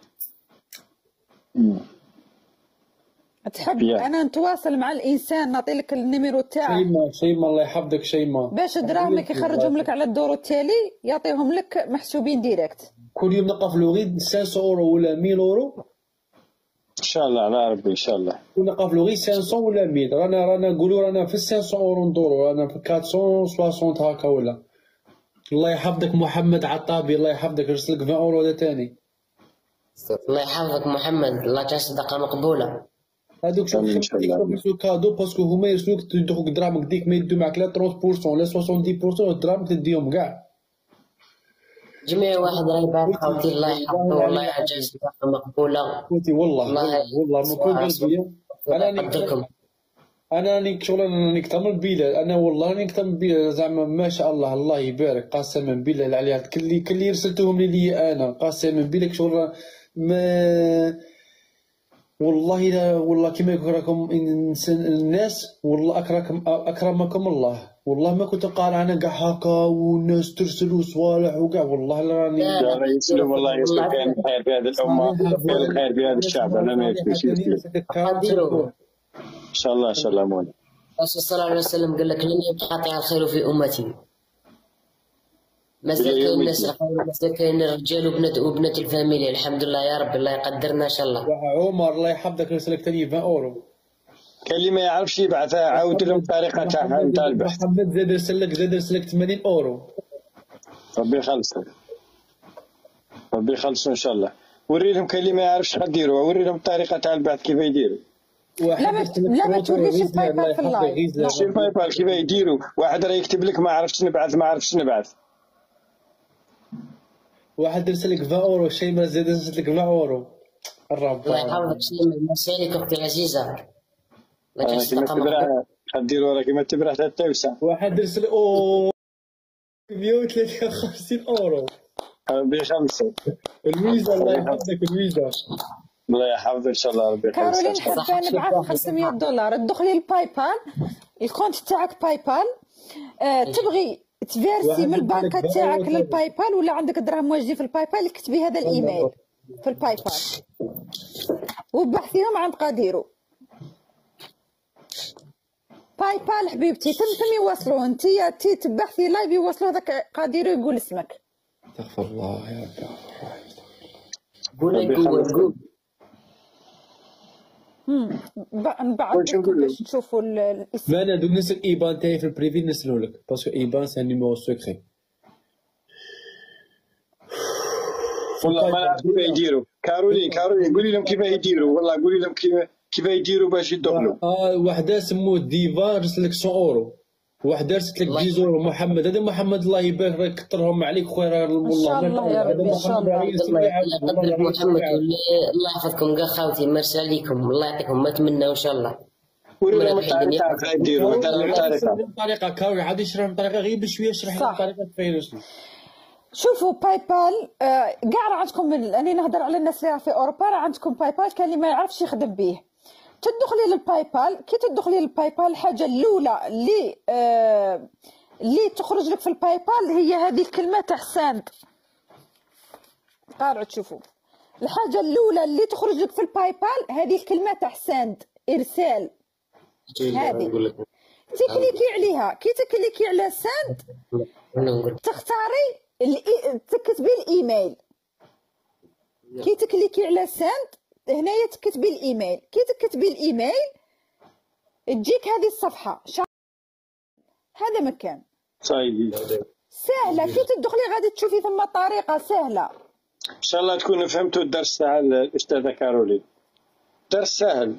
تحب انا نتواصل مع الانسان نعطي لك النيميرو تاعه؟ شيما شيما الله يحفظك شيما، باش دراهمك يخرجهم لك على الدور التالي، يعطيهم لك محسوبين ديريكت. كل يوم نقف له غير خمسمية اورو ولا مية اورو ان شاء الله على ربي ان شاء الله. كنا نقف له غير خمسمية ولا مية، رانا رانا نقولوا رانا في خمسمية اورو ندورو، رانا في أربعمية وستين هكا ولا. الله يحفظك محمد عطابي، الله يحفظك، يرسلك عشرين اورو هذا تاني. الله يحفظك محمد، الله جا صدقة مقبولة. هذوك شوف يرسلوا كادو باسكو هما يرسلوك تدوك دراهمك ديك ما يدو معك لا ثلاثين بالمية لا سبعين بالمية، دراهمك تديهم كاع. جميع واحد راه يبعث خوتي الله يحفظه، والله جا صدقة مقبولة. خوتي والله والله من كل قلبي. انا راني انا راني شغل انا راني نكتم البلاد، انا والله راني نكتم البلاد زعما ما شاء الله الله يبارك، قسما بالله عليها كل كل رسلتهم لي انا قسما بالله شغل ما والله لا والله كيما يقول راكم الناس والله اكرمكم اكرمكم الله، والله ما كنت قارع انا كاع هكا والناس ترسل صوالح وكاع، والله لا راني لا يسلم والله يسلم، كاين الخير في هذه الامه، كاين الخير في هذا الشعب، انا ما يكفيش يسلم ان شاء الله ان شاء الله مولاي. الرسول صلى الله عليه وسلم قال لك لن ينقطع الخير في امتي، مازال كاين الناس الخير، مازال كاين الرجال وبنات وبنات الفاميليا، الحمد لله يا رب، الله يقدرنا ان شاء الله. عمر الله يحفظك يرسلك ثاني عشرين اورو. كاين اللي ما يعرفش يبعثها، عاود لهم الطريقه تاعها نتاع البحث. محمد زاد يرسلك زاد يرسلك ثمانين اورو. ربي يخلصك، ربي يخلصوا ان شاء الله. وري لهم كاين اللي ما يعرفش غديروا، وري لهم الطريقه تاع البحث كيف يديروا. لا ما لا ما توريش الباي بال في اللايف. ماشي الباي بال كيف يديروا، واحد راه يكتب لك ما عرفتش نبعث ما عرفتش نبعث. واحد يرسل لك عشرين اورو، شي ما زاد يرسل لك عشرين اورو. الرب الله يحفظك شيماء، ميرسي لك اختي العزيزه. كيما تبرع غديروا راه كيما تبرع حتى توسع. واحد يرسل او مية وثلاثة وخمسين اورو. ربي يخلصك. الفيزا الله يحفظك الفيزا. الله يحفظك ان شاء الله ربي يخلصك. كارولين حابه نبعث خمسمية دولار، تدخلي الباي بال الكونت تاعك باي بال، آه تبغي تفيرسي من البنكه تاعك للباي بال ولا عندك دراهم واجدين في الباي بال، كتبي هذا الايميل في الباي بال وبحثيهم عند قديرو. باي بال حبيبتي تم تم يوصلوا، انت تي تبحثي لايف يوصلوا هذاك قديرو يقول اسمك. استغفر الله يا رب. قولي قول قول. امم بعد باش تشوفوا الاسم. ما انا دوك نسال ايبان تاعي في البريفي نسلو لك باسكو ايبان سي نيميرو سكري. والله ما نعرف كيف يديروا. كارولين كارولين قولي لهم كيف يديروا، والله قولي لهم كيف كيف يديروا باش يدخلوا. اه وحده سموه ديفا رسل لك مية اورو، وحده رسلت لك عشرة اورو. محمد هذا محمد الله يبارك راه كثرهم عليك خويا والله. ان شاء الله يا ربي ان شاء الله. الله يقدرك محمد، الله يحفظكم كاع خوتي، ميرسي عليكم، الله يعطيكم ما تمنوا ان شاء الله. وريهم الطريقه كيف يديروا، الطريقه الطريقه كاوي عاد يشرح الطريقه غير بشويه، يشرح الطريقه كيف يرسلوا. شوفوا باي بال كاع راه عندكم، انا نهضر على الناس اللي في اوروبا، راه عندكم باي بال كان اللي ما يعرفش يخدم به. تدخلي للباي بال، كي تدخلي للباي بال الحاجه الاولى اللي آه اللي تخرج لك في الباي بال هي هذه الكلمه تاع ساند. قارعوا تشوفوا الحاجه الاولى اللي تخرج لك في الباي بال هذه الكلمه تاع ساند، ارسال. هذه تكليكي عليها، كي تكليكي على ساند تختاري تكتبي الايميل. كي تكليكي على ساند هنايا تكتبي الايميل، كي تكتبي الايميل تجيك هذه الصفحه. هذا مكان صايدي سهله، كي تدخلي غادي تشوفي ثم طريقه سهله. ان شاء الله تكونوا فهمتوا الدرس تاع الاستاذه كارولين، درس سهل.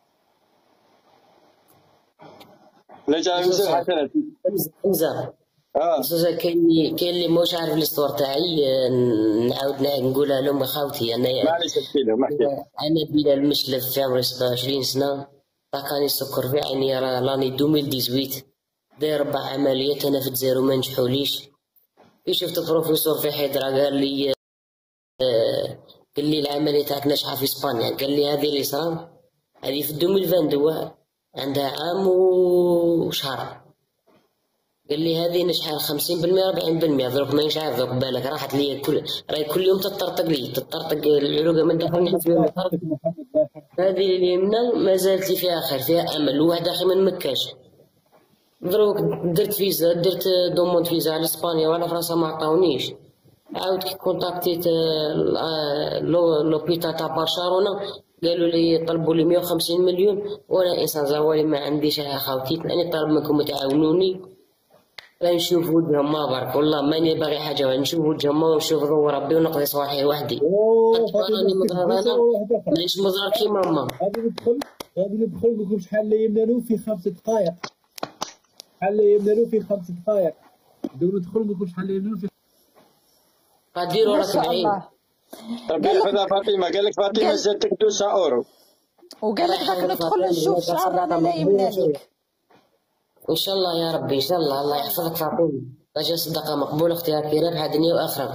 لا جا مزال حسنات مزال اه استاذ. كاين كاين اللي موش عارف الاستوار تاعي، نعاود نقولها لهم خاوتي. انا معليش احكي لهم احكي. انا بلال مشلف في عمري ستة وعشرين سنه، طاقاني السكر في عيني. راه لاني ألفين وثمانية داير ربع عمليات انا في الجزائر وما نجحوليش. كي شفت البروفيسور في حيدرا قال لي آه قال لي العمليه تاعك ناجحه في اسبانيا. قال لي هذه اللي صرا هذه في ألفين واثنين وعشرين عندها عام وشهر. قال لي هذه نجحة خمسين بالمية أربعين بالمية. دروك مانيش عارف، دروك بالك راحت لي كل راهي كل يوم تطرطق لي تطرطق العروقه من داخل نحس بها. هذه اليمنى ما زالت لي فيها خير، فيها امل. وواحد اخي من مكاش دروك درت فيزا، درت دوموند فيزا على اسبانيا وعلى فرنسا ما عطاونيش. عاود كي كونتاكتيت لوبيتال تاع برشلونه قالوا لي طلبوا لي مية وخمسين مليون، وانا انسان زوالي ما عنديش خاوتي. اني طالب منكم تعاونوني لا نشوف وجههم ما برك. والله ماني باغي حاجه، نشوف وجههم ونشوف ضو ربي ونقضي صباحي وحدي. راني مضرر انا مانيش مضرر كي ماما. غادي ندخل غادي ندخل نقول لكم شحال لا يمنالو في خمس دقائق، شحال لا يمنالو في خمس دقائق. ندخل ندخل نقول شحال لا يمنالو في قادير وراك بعيد. ربي يحفظها فاطمه. قال لك فاطمه زادتك مئتين اورو وقال لك داك ندخل نشوف شعر رانا لا يمنالك. ان شاء الله يا ربي ان شاء الله. الله يحفظك فاطمه، باش صدقه مقبوله اختي راكي رابحه دنيا واخره.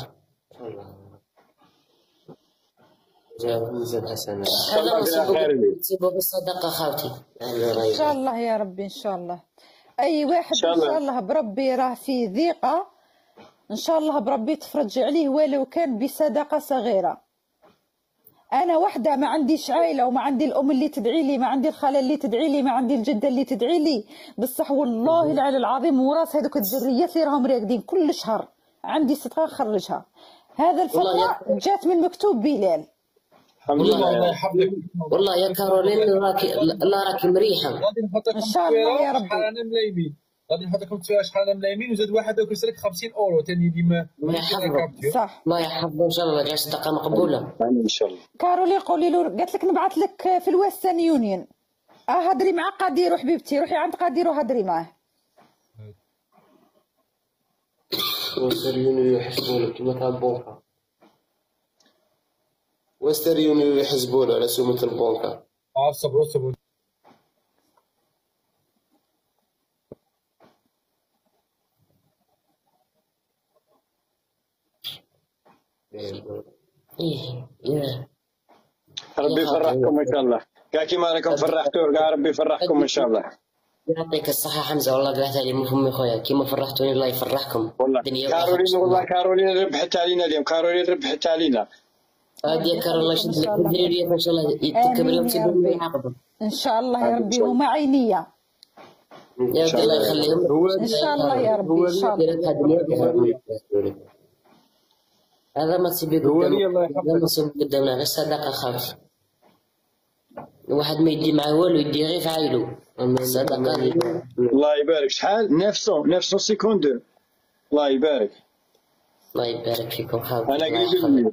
جاوب مزال حسنات. هذا نصيبه بالصدقه خاوتي. ان شاء الله يا ربي ان شاء الله. اي واحد ان شاء الله, إن شاء الله بربي راه في ضيقه، ان شاء الله بربي تفرج عليه ولو كان بصدقه صغيره. انا وحده ما عنديش عائله وما عندي الام اللي تدعي لي، ما عندي الخاله اللي تدعي لي، ما عندي الجده اللي تدعي لي، بصح والله العلي العظيم وراس هذوك الذريات اللي راهم راقدين كل شهر عندي صدقه نخرجها. هذا الفتره جات من مكتوب بلال. الحمد لله. الله يحفظك. والله يا كارولين راكي لا راكي مريحه. غادي نحط لكم ان شاء الله يا ربي. شحال انا ملايمين، غادي نحط لكم شحال انا ملايمين وزاد واحد يسلك خمسين اورو ثاني ديما. الله يحفظك. صح الله يحفظه ان شاء الله. جا صدقه مقبوله ان شاء الله. كارولي قولي له قالت لك نبعث لك في الويسترن يونيون. اه هضري مع قدير حبيبتي، روحي عند قدير وهضري معاه. وستر يونيو يحسبونك كيما تاع البنكة. وستر يونيو يحسبون على سمة البنكة. اه صبروا صبروا. ايه يا ربي يفرحكم ان شاء الله. كاع كيما راكم فرحتوا كاع ربي يفرحكم ان شاء الله. يعطيك الصحة حمزة، والله قالت لي من فمي خويا كيما فرحتوني. الله يفرحكم. والله كارولين والله كارولين ربحت علينا اليوم. كارولين ربحت علينا. هادي يا كارول الله يشد لك الدراري ان شاء الله يتكبروا وتسيبوا يعقبوا ان شاء الله يا ربي. هما عينيا يا ربي الله يخليهم ان شاء الله يا ربي ان شاء الله. هذا ما تسيبي قدامنا، هذا ما تسيبي قدامنا غير الصدقة خالص. الواحد ما يدي معاه والو، يدي غير في عائلو. الصدقة الله يبارك. شحال تسعمية تسعمية وخمسة. الله يبارك. الله يبارك فيكم خالص. انا قريب مني.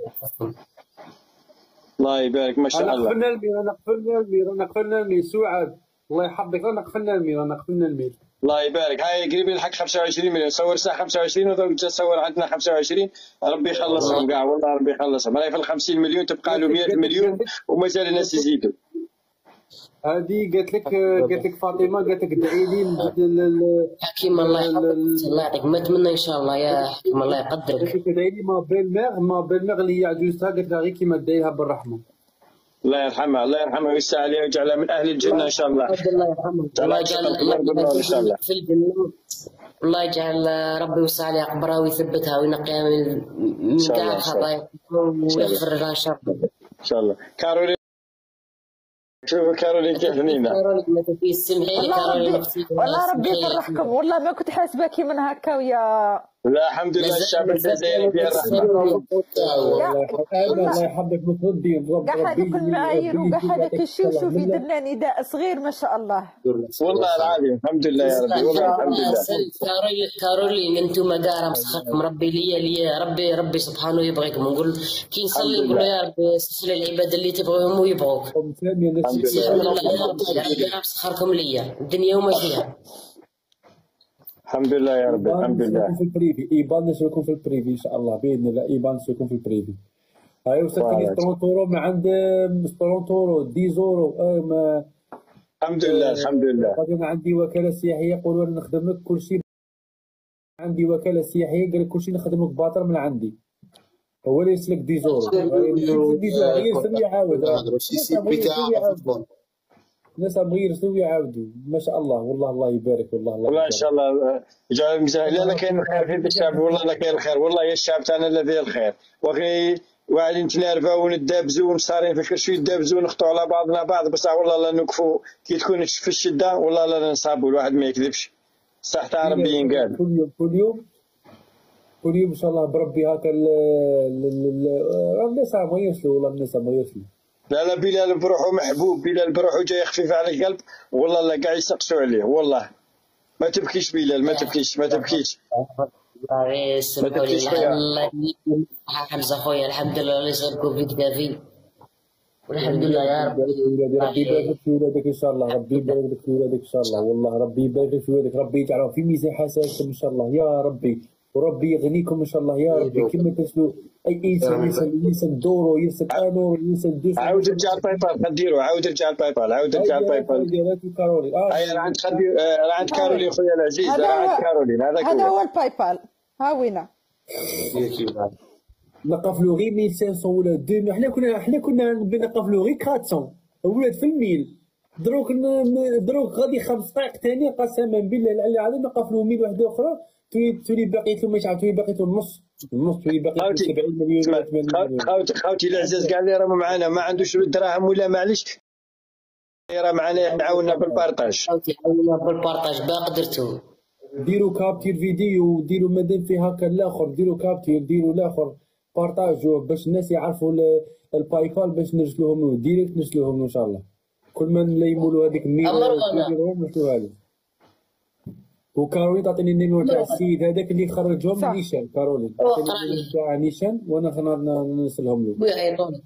الله يبارك ما شاء الله. انا قفلنا المير، انا قفلنا المير، انا قفلنا المير. سعاد الله يحفظك، انا قفلنا المير، انا قفلنا المير. الله يبارك. هاي قريب يلحق خمسة وعشرين مليون. صور ساعه خمسة وعشرين ودوك جا صور عندنا خمسة وعشرين. ربي يخلصهم كاع والله ربي يخلصهم. راهي في ال خمسين مليون تبقى له مئة مليون ومازال الناس يزيدوا. هذه قالت لك قالت لك فاطمه قالت لك ادعي لي حكيم الله يحفظك. الله يعطيك ما نتمنى ان شاء الله يا حكيم الله يقدرك. قالت لك ادعي لي ما بين ميغ ما بين ميغ اللي هي عجوزتها، قالت لها غير كيما دايرها بالرحمه. الله يرحمها الله يرحمها ويسع عليها ويجعلها من اهل الجنه ان شاء الله. الله يرحمه. الله يجعل ان شاء الله في الجنه. الله يجعل ربي يوسع عليها قبرها ويثبتها وينقيها من كاع الخطايا ويغفر لها ان شاء الله. ان شاء الله. كارولين شوفوا كارولين كيف هنينا. كارولين ما تفي سمحي لي والله كارولين ربي والله ربي يفرحكم. والله ما كنت حاسباكي من هكا ويا لا الحمد لله الشعب الجزائري ديال الرحمه. الله يحفظك متردين. كاع هذوك المعايير وكاع هذاك الشيء وشوفي درنا نداء صغير ما شاء الله. والله العظيم الحمد لله يا ربي والله الحمد لله. كارولين انتم كاع راه مسخركم ربي ليا ليا ربي ربي سبحانه يبغيكم. نقول كي نصلي نقول يا ربي سهل العباد اللي تبغيهم ويبغوك. ربي مسخركم ليا الدنيا وما فيها. الحمد لله يا ربي الحمد لله. في البريفي ايبان سيكون في البريفي ان شاء الله باذن الله. ايبان سيكون في البريفي. هاي وصلتني سترونتورو من عند سترونتورو ديزورو. ما الحمد لله الحمد لله. انا عندي وكاله سياحيه يقولوا انا نخدم لك كل شيء. عندي وكاله سياحيه قال لك كل شيء نخدم لك باطل من عندي. هو اللي يسلك ديزورو. ديزورو يرسل يعاود. الناس بغوا يرسلوا ويعاودوا ما شاء الله. والله الله يبارك. والله الله والله ان شاء الله يجعل مزال. لا كاين الخير في الشعب والله لا كاين الخير والله يا الشعب تاعنا لا فيه الخير. وغي واعدين نتنارفا وندابزوا ونصارين في كل شيء ندابزوا ونخطوا على بعضنا بعض بصح والله لا نوقفوا كي تكون في الشده والله لا نصابوا. الواحد ما يكذبش صح تاع ربي ينقال. كل يوم كل يوم كل يوم ان شاء الله بربي هكا الناس ما يرسلوا. والله الناس ما يرسلوا. لا لا بلال بروحه محبوب. بلال بروحه جاي خفيف على القلب والله لا قاع يسقسوا عليه. والله ما تبكيش بلال ما تبكيش ما تبكيش الله يسمحوا لي. الله حمزه خويا الحمد لله الله يصغركم في كتافي والحمد لله يا رب. ربي يبارك في ولادك ان شاء الله. ربي يبارك لك في ولادك ان شاء الله. والله ربي يبارك في ولادك. ربي يجعلهم في ميزان حسناتكم ان شاء الله يا ربي. وربي يغنيكم ان شاء الله يا ربي. كما تسلوا اي انسان يرسل يرسل دوره يرسل انور يرسل دوس. عاود رجع البايبال خديروا. عاود رجع البايبال عاود رجع البايبال. هاي راه عند خدي راه عند كارولين خويا العزيز. راه عند كارولين هذاك هذا هو البايبال. ها وينه نقفلو غير ألف وخمسمية ولا ألفين. حنا كنا حنا كنا نقفلو غير أربعمية ولاد في الميل. دروك دروك غادي خمس دقائق ثاني قسما بالله العلي العظيم نقفلو ميل واحده اخرى. تولي تولي باقيت له ما يعرف تولي باقيت له النص النص تولي باقيت له سبعين مليون ولا ثمانين مليون. خاوتي خاوتي العزاز كاع اللي راهم معنا ما عندوش الدراهم ولا معليش راه معنا يعاوننا بالبارطاج. خاوتي عاوننا بالبارطاج باقي درتو. ديروا كابتير فيديو وديروا مادام في هكا الاخر. ديروا كابتير ديروا الاخر بارطاجوه باش الناس يعرفوا البايبال باش نرسلوهم ديريكت نرسلوهم ان شاء الله. كل ما نليموا له هذيك الميل نديروهم نرسلوها له. وكارولين تعطيني النيميرو تاع السيد هذاك اللي خرجهم نيشان. كارولين تعطيني تاع نيشان وانا نرسلهم له. ويعيطوني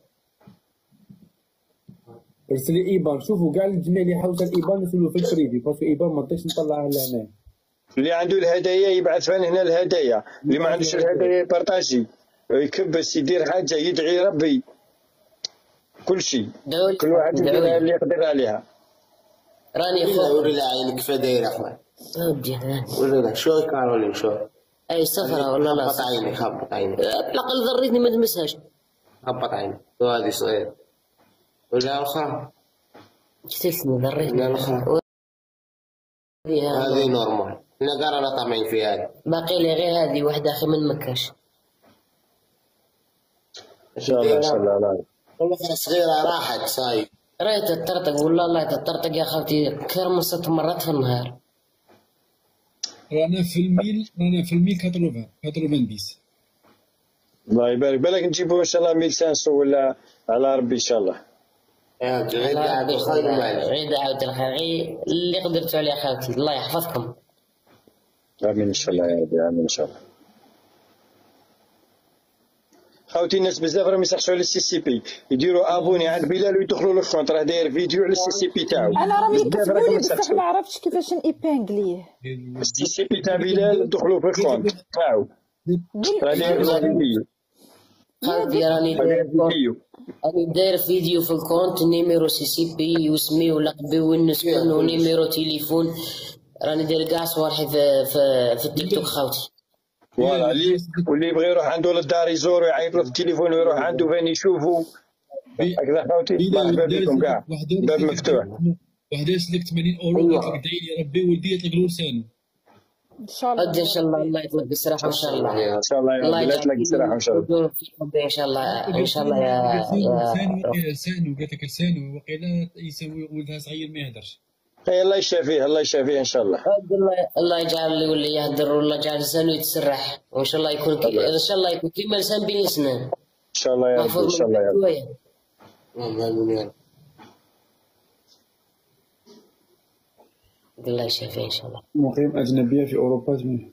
ارسل لي ايبان. شوفوا كاع الجميع اللي حوس الايبان نرسلوا في الفريدي باسكو ايبان ما نطيقش نطلعها لهنا. اللي عنده الهدايا يبعث فين هنا الهدايا. اللي ما عندوش الهدايا يبارطاجي يكبس يدير حاجه يدعي ربي كل شيء. كل واحد يدير اللي يقدر عليها. راني خويا وري لها عينك كيف دايره اخويا. ودي وري لها شو كارولين شو اي صفرة والله لا خبط عينك خبط عينك اطلق ضريتني ما تمسهاش. خبط عينك وهذه صغير ولا الاخرى قتلتني ضريتني. لا الاخرى هذه نورمال. احنا قرانا طامعين في هذه. باقي لي غير هذه واحده اخي من مكاش ان شاء الله ان شاء الله. لا والله صغيره راحت صايب. راهي تطرطق والله الله تطرطق يا خالتي كثر من ست مرات في النهار. رانا في الميل رانا في الميل ثمانين ثمانين بيس. الله يبارك بالك نجيبو ان شاء الله ألف وخمسمية ولا على ربي ان شاء الله. غير عاد الخير غير عاود الخير غير اللي قدرتوا عليه خالتي. الله يحفظكم. امين ان شاء الله يا ربي امين ان شاء الله. خاوتي الناس بزاف راهم يسقسوا على السي سي بي يديروا ابوني عند بلال ويدخلوا للكونت راه داير فيديو على السي سي بي تاعو. انا راهم يكتبوا لي بصح ما عرفتش كيفاش نيبانغليه. السي سي بي تاع بلال دخلوا في الكونت تاعو راه داير فيديو. خالتي راني راني داير فيديو في الكونت نيميرو سي سي بي واسمي ولقبي وين نسكن ونيميرو تليفون. راني داير كاع صوالحي في في, في التيك توك خاوتي. فوالا اللي واللي يبغي يروح عنده للدار يزور ويعيط له في التليفون ويروح عنده فين يشوفوا هكذا خاوتي. مرحبا بكم كاع باب مفتوح. واحد يسلك ثمانين اورو قالت لك دعي لي ربي ولدي يطلق له لسانه ان شاء الله. ان شاء الله الله يطلق الصراحه ان شاء الله. ان شاء الله يا ربي لا يطلق الصراحه ان شاء الله. ان شاء الله ان شاء الله يا لسانه قالت لك لسانه وقيلا يسوي ولدها صغير ما يهدرش. اي الله يشافيه الله يشافيه ان شاء الله. الله الله يجعل اللي يولي يهدر والله يجعل لسانه يتسرح وان شاء الله يكون كي... ان شاء الله يكون كيما لسان بين الاسنان ان شاء الله يا رب ان شاء الله يا رب. امين يا رب. الله يشافيه ان شاء الله. مقيم أجنبية في أوروبا زميلي.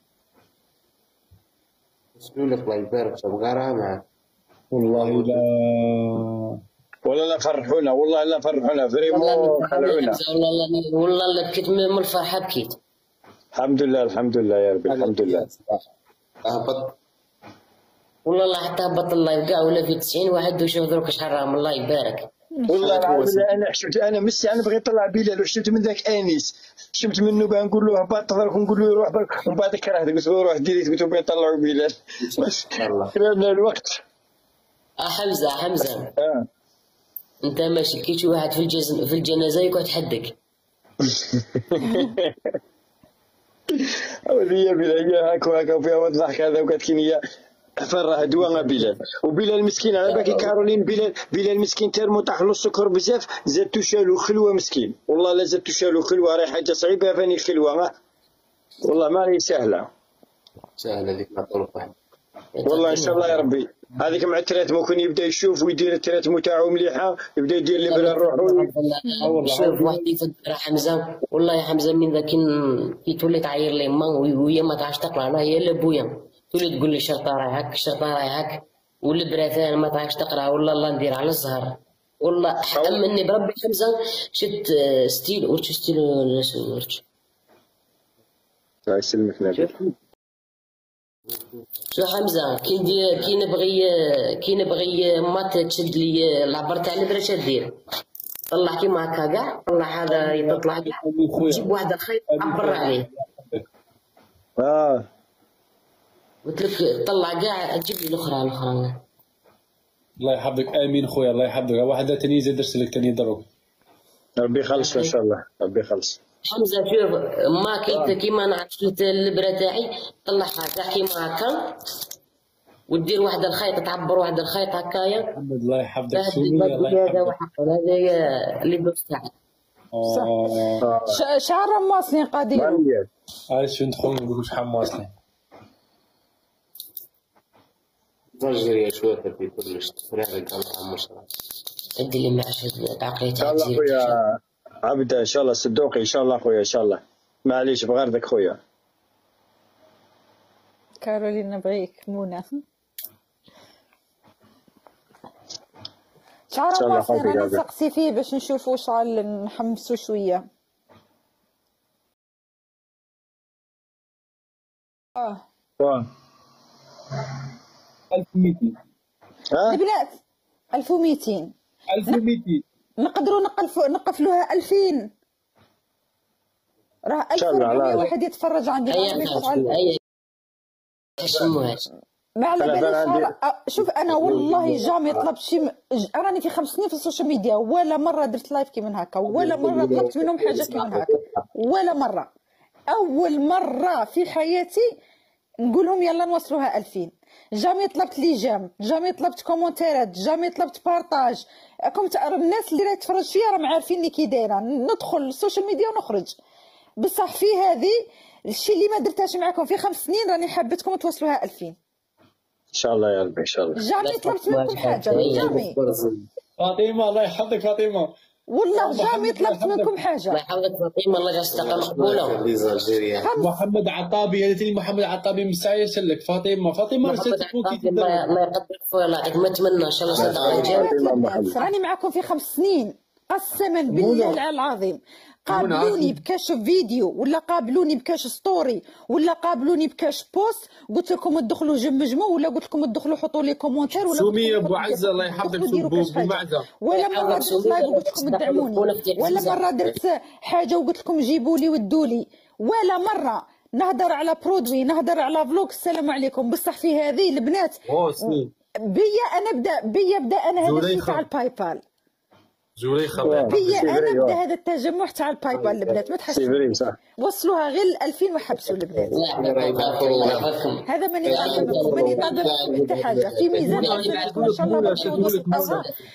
شنو لك الله يبارك تبغى معك. والله لا والله لا فرحونا والله لا فرحونا فريمو خلعونا. والله والله لا بكيت من الفرحه بكيت. الحمد لله الحمد لله يا ربي الحمد لله. اهبط والله الله حتى هبط الله يبقى ولا في تسعين واحد وشوف دروك شحال راهم الله يبارك. والله العظيم انا حشمت انا ميسي انا بغيت نطلع بلال وحشمت من ذاك انيس حشمت منه باه نقول له هبط ضرك ونقول له يروح برك ومن بعد كرهت قلت له روح ديريت قلت لهم يطلعوا بلال بس كرهنا الوقت. اه حمزه حمزه اه انت ماشي كي تشوف واحد في الجزم في الجنازه يقعد حدك. وليا بلال هاك وهاك وفيها وضحك هذا وقالت كينيا فرح دواء بلال وبلال مسكين على باكي كارولين بلال بلال مسكين ترمو طاح له السكر بزاف زادتو شالو خلوه مسكين والله لا زادتو شالو خلوه راهي حاجه صعيبه فاني الخلوه والله ما هي سهله سهله هذيك مع طرف واحد والله ان شاء الله يا ربي. هذيك مع الترات ممكن يبدا يشوف ويدير الترات تاعو مليحه يبدا يدير لي بلا روحو. شوف واحد يفكر حمزه والله يا حمزه من ذاك كي تولي تعاير لي ما وهي ما تعرفش تقرا لا هي لا بويا تولي تقول لي الشرطه راهي هاك الشرطه راهي هاك والبراثان ما تعرفش تقرا ولا الله ندير على الزهر والله امني بربي حمزه شفت ستيل ورش ستيل ورش الله يسلمك نبي. شو حمزه كي ندير كي نبغي كي نبغي ما تشد لي العبر تاع البرا شدير طلع كيما هكا كاع طلع هذا يطلع جيب واحد الخيط عبر عليه. اه قلت لك طلع كاع تجيب لي الاخرى الاخرى. الله يحفظك امين خويا الله يحفظك. واحده ثانيه زاد درس لك ثاني دروك ربي يخلص ان شاء الله ربي يخلص. حمزه شوف ما كنت كيما انا عرفت البرا تاعي طلعها كاع كيما هكا ودير واحد الخيط تعبر واحد الخيط هكايا. محمد الله يحفظك. الله يحفظك. هذا اللي بس تاعي. شحال راهم واصلين قادرين؟ علاش ندخلوا نقولوا شحال واصلين. تجري شويه في كلش تفريغ قال عمر صراحه. ادي لي معاش العقليه ان شاء الله خويا عبد ان شاء الله صدوقي ان شاء الله خويا ان شاء الله معليش بغيردك خويا. كارولين نبغيك منى. شعر واصلين انا نسقسي فيه باش نشوفوا شعل نحمسوا شويه. اه اه ألف ومئتين البنات ألف ومئتين ألف ومئتين نقدروا نقفلوا نقفلوها ألفين راه ألف وأربعمية واحد يتفرج عندي. اي تسموهاش ما على باليش. شوف انا والله جامي طلبت شي م... راني في خمس سنين في السوشيال ميديا ولا مره درت لايف كي من هكا ولا مره طلبت منهم حاجه كي من هكا ولا مره. اول مره في حياتي نقولهم يلا نوصلوها ألفين. جامي طلبت لي جام جامي طلبت كومونتيرات جامي طلبت بارطاج. كنت الناس اللي راهي تفرج فيها راهم عارفيني كي دايره ندخل السوشيال ميديا ونخرج. بصح في هذه الشيء اللي ما درتهاش معكم في خمس سنين راني حبيتكم توصلوها ألفين ان شاء الله يا ربي ان شاء الله. جامي طلبت منكم حاجه جامي. فاطمه الله يحفظك فاطمه والله جامي طلبت منكم حاجه. الله يحفظك فاطمه الله يجعلك مقبوله. محمد عطابي هذا تاني محمد عطابي مساء يسلك فاطمه فاطمه الله الله يقدرك خويا الله يعطيك ما نتمنى ان شاء الله صدقه الجايه. راني معكم في خمس سنين قسما بالله العظيم. قابلوني بكاش فيديو ولا قابلوني بكاش ستوري ولا قابلوني بكاش بوست قلت لكم تدخلوا جمجموا ولا قلت لكم تدخلوا حطوا لي كومونتير ولا سميه ابو عزه الله يحفظك بمعزه ولا مره درت لايف وقلت لكم تدعموني ولا مره درت حاجه وقلت لكم جيبوا لي ودوا لي ولا مره نهضر على برودوي نهضر على فلوق السلام عليكم. بصح في هذه البنات بيا انا بدا بيا بدا انا هذا الشيء تاع الباي بال زليخه بيا انا بدا هذا التجمع تاع الباي بال البنات ما تحسوا وصلوها غير ألفين وحبسوا البنات. هذا ماني طالبه منكم ماني طالبه منكم حتى حاجه في ميزان حسناتكم ان شاء الله باش نوصل.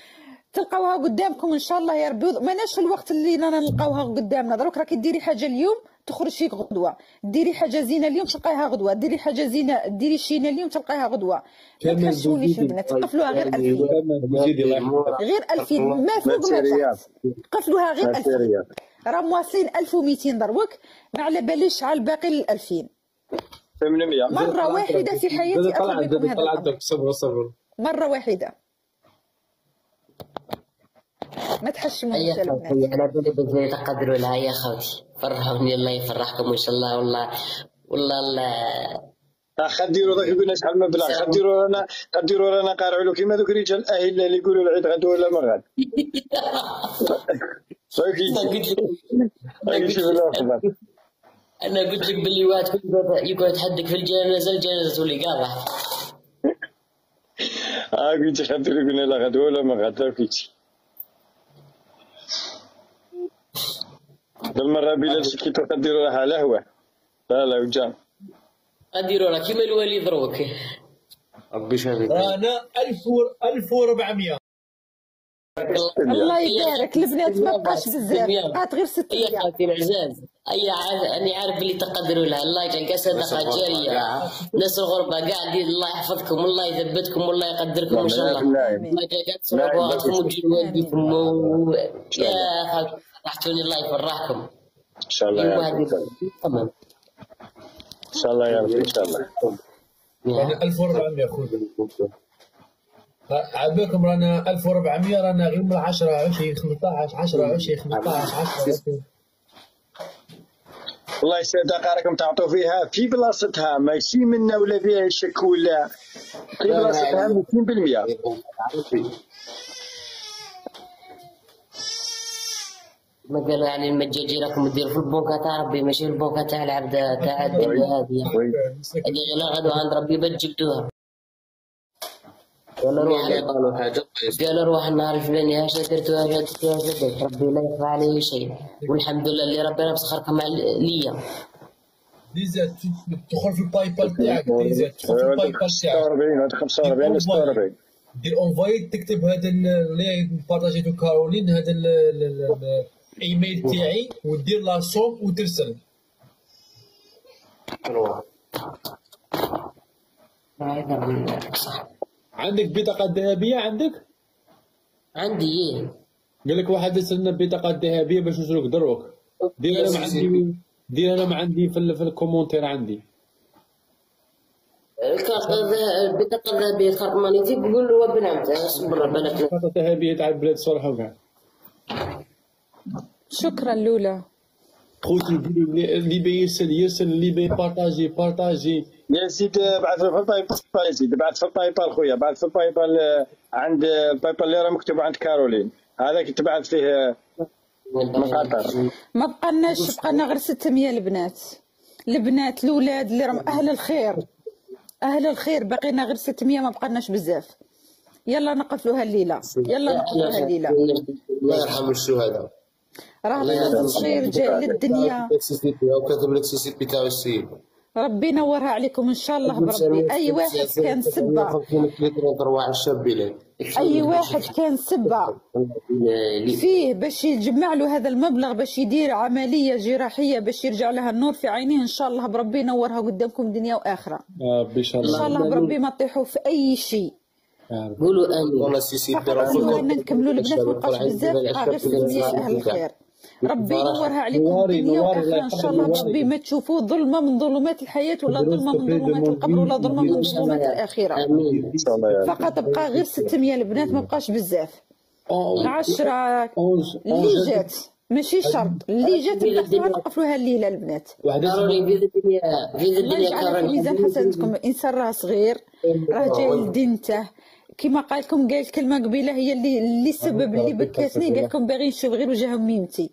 تلقاوها قدامكم ان شاء الله يا ربي. ماناش في الوقت اللي رانا نلقاوها قدامنا. دروك راكي ديري حاجه اليوم تخرج فيك غدوه، ديري حاجه زينه اليوم تلقايها غدوه، ديري حاجه زينه ديري شينه اليوم تلقايها غدوه. ما تحشمونيش البنات، قفلوها غير ألفين، غير ألفين ما فوق ما تحت، قفلوها غير ألفين. راه مواصلين ألف ومئتين دروك، ما على باليش على الباقي ل ألفين. ثمانمية مره واحده في حياتي اطلب لكم هذا الامر، صبر صبر مره واحده. ما تحشمونيش البنات. على بالي بغيت تقدروا لها يا خوتي، فرحوني الله يفرحكم ان شاء الله. والله والله الله خديروا ذاك قلنا شحال من بلاص، خديروا رانا خديروا رانا قارعوا له كيما ذوك الرجال الاهل اللي يقولوا العيد غدو ولا ما غاد. انا قلت لك باللي واحد يقعد حدك في الجنازه، الجنازه تولي قاضع. اه قلت خديروا قلنا لا غدو ولا ما غاد كلشي. بالمره بلا شي كي تقدروا لها على هواه. لا لا وجام غديروا راه كيما الوالي دروك. ربي شافيك. رانا ألف وأربعمية. الله يبارك. البنات ما بقاش بزاف، بقات غير ست اي ايام. خالتي العزاز، اي عارف اني عارف اللي تقدروا لها. الله يجعلك صدقه جاريه. ناس الغربه قاعدين، الله يحفظكم والله يثبتكم والله يقدركم ان شاء الله. الله يجعلك تصرفوا وقتكم وتجيبوا والديكم. يا خالتي فرحتوني، الله يفرحكم ان شاء الله يا رب. تمام ان شاء الله يا رب ان شاء الله. رانا ألف وأربعمية خويا. عباكم رانا ألف وأربعمية، رانا غير من عشرة عشرين خمسطاش عشرة عشرين خمسطاش عشرة. والله الصدقه راكم تعطوا فيها في بلاصتها، ماشي منا ولا فيها شك ولا في بلاصتها مئتين بالمئة. ما قالوا يعني المجاجي راكم ديروا في البنكه تاع ربي، ماشي في البنكه تاع العبد تاع الدنيا هذه. هذه غير غدوه عند ربي بتجبدوها. قالوا روح قالوا حاجه قالوا روح النهار الفلاني هاش درتوها هاش درتوها هاش درت، ربي لا يخفى عليه شيء. والحمد لله اللي ربنا مسخركم ليا. ديزا تدخل في الباي بال تاعك، ديزا تدخل في الباي بال ستة تاعك، وأربعين هذا خمسة وأربعين ستة وأربعين دير اونفاي، تكتب هذا اللي بارطاجيتو كارولين، هذا الايميل تاعي، ودير لا صوم وترسل. صح عندك بطاقة ذهبية عندك؟ عندي ايه. قال لك واحد يرسل لنا بطاقة ذهبية باش نشروك دروك. دير انا ما عندي، دير انا ما عندي في, في الكومونتير عندي. الكارت البطاقة الذهبية كارت مانيتي، قول له بنعمتها صبر بالك. بطاقة ذهبية تاع البلاد صالحة وكاع. شكرا لولا. خوتي اللي بيرسل يرسل، اللي بيبارطاجي بارطاجي. يا سيدي بعث في الباي بال يا سيدي، بعث في الباي بال خويا، بعث في الباي بال عند الباي بال اللي راه مكتوب عند كارولين، هذاك تبعث فيه من قطر. ما بقالناش، بقالنا غير ستمية البنات، البنات الاولاد اللي راهم اهل الخير، اهل الخير باقينا غير ستمية، ما بقالناش بزاف. يلا نقفلوها الليله، يلا نقفلوها الليله. الله يرحم الشهداء. راه لازم خير جاي للدنيا. وكتب لك سي سي بي تاع السيد. ربي ينورها عليكم ان شاء الله بربي. اي واحد كان سبه، اي واحد كان سبه فيه باش يجمع له هذا المبلغ باش يدير عمليه جراحيه باش يرجع لها النور في عينيه، ان شاء الله بربي ينورها قدامكم دنيا واخره. ان شاء الله، ان شاء الله بربي ما تطيحوا في اي شيء. قولوا امين. فقط نكملوا البنات، ما بقاش بزاف، غير ستمية اهل الخير. ربي ينورها عليكم الدنيا واخره ان شاء الله بربي. ما تشوفوا ظلمه من ظلمات الحياه، ولا ظلمه من ظلمات القبر، ولا ظلمه من ظلمات الاخره. فقط بقى غير ستمية البنات، ما بقاش بزاف. العشرة اللي جات ماشي شرط، اللي جات نقفلوها نقفلوها الليله البنات. كارولين في الدنيا في الدنيا في كارولين ميزان حسناتكم. انسان راه صغير، راه جاي لدينته، كما قال لكم قال كلمه قبيله هي اللي اللي السبب اللي بكاتني، قال لكم باغي نشوف غير وجه ميمتي.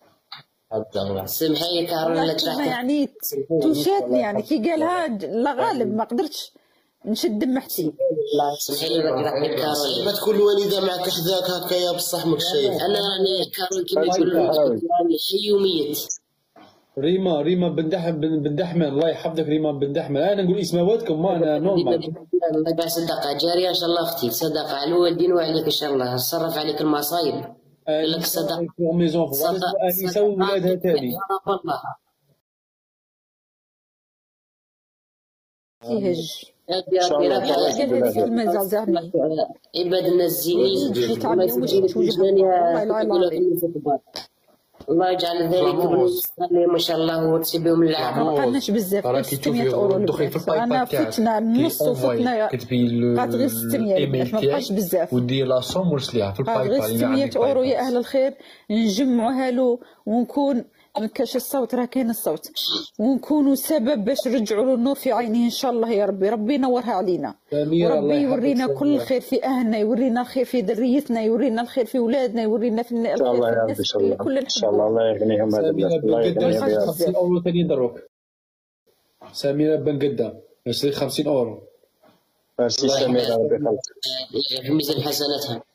سمحي كارولين لا تحكي يعني توشاتني، يعني كي قالها لا غالب ما قدرتش نشد دمحتي. سمحي لي راك تحكي كارولين. ما تكون الوالده معك حذاك هكايا بصح ماك شايف. انا راني كارولين كيما يقولوا راني حي وميت. ريما ريما بن دحم بن دحمان، الله يحفظك. ريما بن دحمان، انا نقول اسماواتكم ما انا نورمال. الله يبارك صدقه جاريه ان شاء الله اختي، صدقه على الوالدين وعليك ان شاء الله، صرف عليك المصايب. لك الصدقه ميزون انسه وولادها ثاني. كيهج ان في المزال زعمي عباد الناس زينين ما يسجلوش الله يجعل ذلك ما شاء الله وتسيبهم للعافيه. ما بقالناش بزاف غير ستمية اورو البنات. انا فتنا النص وفتنا قعدت غير ستمية البنات، ما بقاش بزاف. ودير لا صوم ورسليها في الباي غير ستمية اورو يا اهل الخير، نجمعوها له ونكون ما كاش الصوت، راه كاين الصوت، ونكونوا سبب باش نرجعوا له النور في عينه ان شاء الله يا ربي. ربي ينورها علينا وربي يورينا كل الخير في اهلنا، يورينا الخير في ذريتنا، يورينا الخير في اولادنا، يورينا في الخير في الناس كل ان شاء الله. الله يغنيهم هذا الناس، الله يغنيهم. خمسين اورو ثاني دروك. سميرة بن قدام نشري خمسين اورو. ميرسي سميرة، ربي يخلصك. في ميزان حسناتها.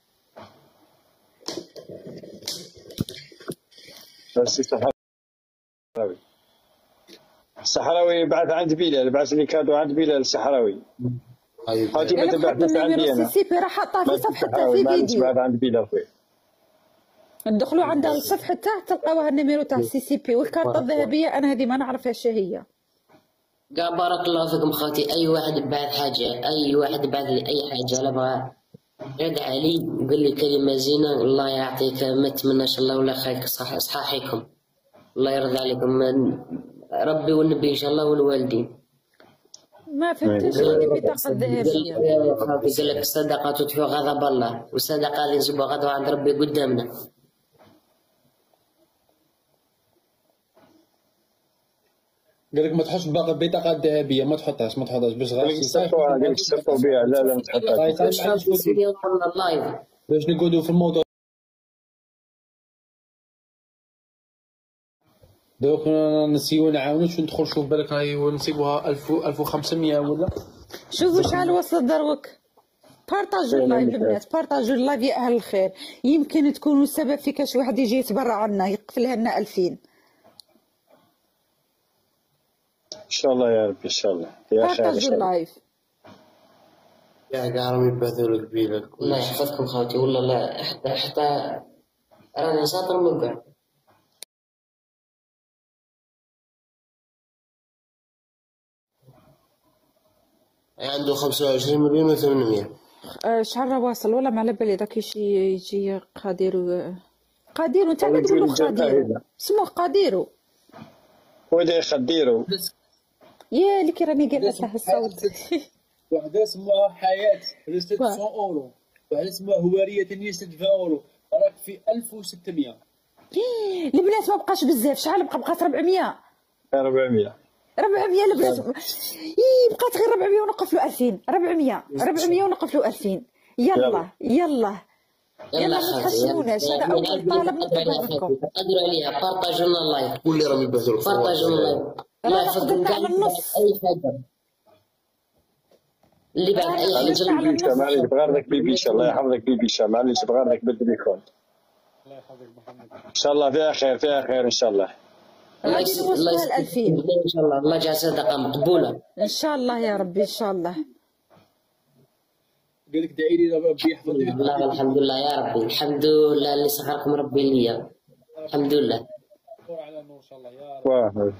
ميرسي صحراوي. الصحراوي بعث عند بلال، بعث لي كادو عند بلال الصحراوي. هاتي ما تبعث عندي انا. السي بي راه حاطها في صفحتها في فيديو. بعث عند بلال خويا. ندخلوا عندها الصفحه تاعها تلقاوها النيميرو تاع السي سي بي والكارطه الذهبيه. انا هذه ما نعرفها اش هي. قال بارك الله فيكم خالتي، اي واحد بعث حاجه، اي واحد بعث لي اي حاجه انا بغى يدعى لي وقال لي كلمه زينه، الله يعطيك ما تمناش الله ولا خيرك صح صحاحيكم، الله يرضى عليكم ربي والنبي ان شاء الله والوالدين. ما فهمتش هذه البطاقه الذهبيه. قال لك الصدقه تطفئ غضب الله، والصدقه اللي نجيبها غدوه عند ربي قدامنا. قال لك ما تحطش باقي البطاقه الذهبيه، ما تحطهاش ما تحطهاش باش غير يصفوها. قال لك يصفوا بها. لا لا ما تحطهاش باش نقعدوا في الموضوع. دوك نسيو نعاونو شو ندخل شوف بالك هاي ونسيبوها ألف ألف وخمسمية ولا. شوفوا شحال وصل دروك. بارطاجوا اللايف البنات، بارطاجوا اللايف يا اهل الخير، يمكن تكونوا سبب في كاش واحد يجي يتبرع عنا يقفلها لنا ألفين. ان شاء الله يا رب ان شاء الله. يا خير بارطاجوا اللايف يا قاعد يبعثوا لك بيلك. الله يحفظكم خالتي والله. لا حتى حتى رانا ساطر موقع. عنده خمسة وعشرين مليون وثمانمية. شحال راه واصل ولا ما على بالي. داك يجي يجي قاديرو قاديرو انت اللي تقول له قاديرو اسمه قاديرو. ودا يخديرو يا اللي كي راني قاعده له الصوت. وحده اسمها حياة ريستت مية اورو، وحده اسمها هوارية ريستت عشرين اورو، راك في ألف وستمية. البنات ما بقاش بزاف. شحال بقى؟ بقات ربعمية. ربعمية ربعمية البنات. اي بقات غير ربعمية ونوقف له ألفين. ربعمية ربعمية ونوقف له ألفين. يلا يلا يلا ما تحشموناش. هذا اول طالب نطلب منكم. قدروا عليها بارطاجونا اللايف. واللي راهم يبعثوا لك بارطاجونا اللايف. الله يحفظكم كاع اي حاجه اللي بعد اي حاجه. معليش بغير بيبيشا. الله يحفظك بيبيشا. معليش بغير بالتليفون. الله يحفظك محمد. ان شاء الله فيها خير فيها خير ان شاا الله. الله يوصلها ل ألفين ان شاء الله. الله يجعل صدقه مقبوله ان شاء الله يا ربي ان شاء الله. قال لك دعي لي ربي يحفظك. الله الحمد لله يا ربي. الحمد لله اللي سخركم ربي ليا. الحمد لله. على النور ان شاء الله يا رب.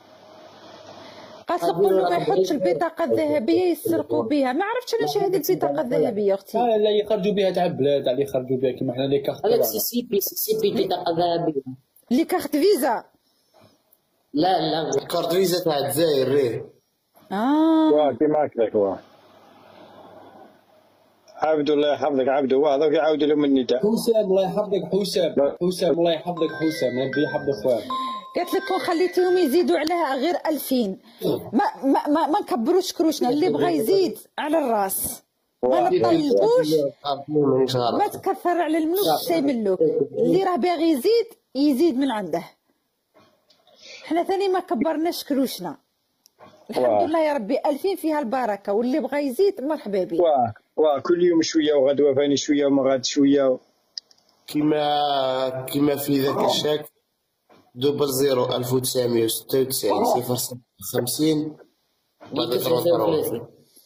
قالت لك ما يحطش البطاقه الذهبيه يسرقوا بها. ما عرفتش انا شهاده البطاقه الذهبيه اختي. لا لا يخرجوا بها تاع البلاد، على يخرجوا بها كيما حنا لي كارت. هذاك سي سي بي سي سي بي بطاقه ذهبيه. لي كارت فيزا. لا لا كارت فيزا تاع الجزائر ريه. اه واه كيما هكذاك. واه عبدو الله يحفظك. عبدو واه دوك يعاودوا لهم النداء. حسام الله يحفظك. حسام حسام الله يحفظك. حسام ربي يحفظك خويا. قالت لك كون خليتيهم يزيدوا عليها غير ألفين ما ما ما, ما نكبروش كروشنا. اللي بغى يزيد على الراس ما نطلبوش. ما تكثر على الملوك شي ملوك. اللي راه باغي يزيد يزيد من عنده. حنا ثاني ما كبرناش كروشنا الحمد لله يا ربي. ألفين فيها البركه، واللي بغى يزيد مرحبا به. واه واه كل يوم شويه وغدوه ثاني شويه وما غاد شويه. كيما كيما في ذاك الشاك دوبل زيرو ألف وتسعمية وستة وتسعين صفر صفر خمسين بعد تروح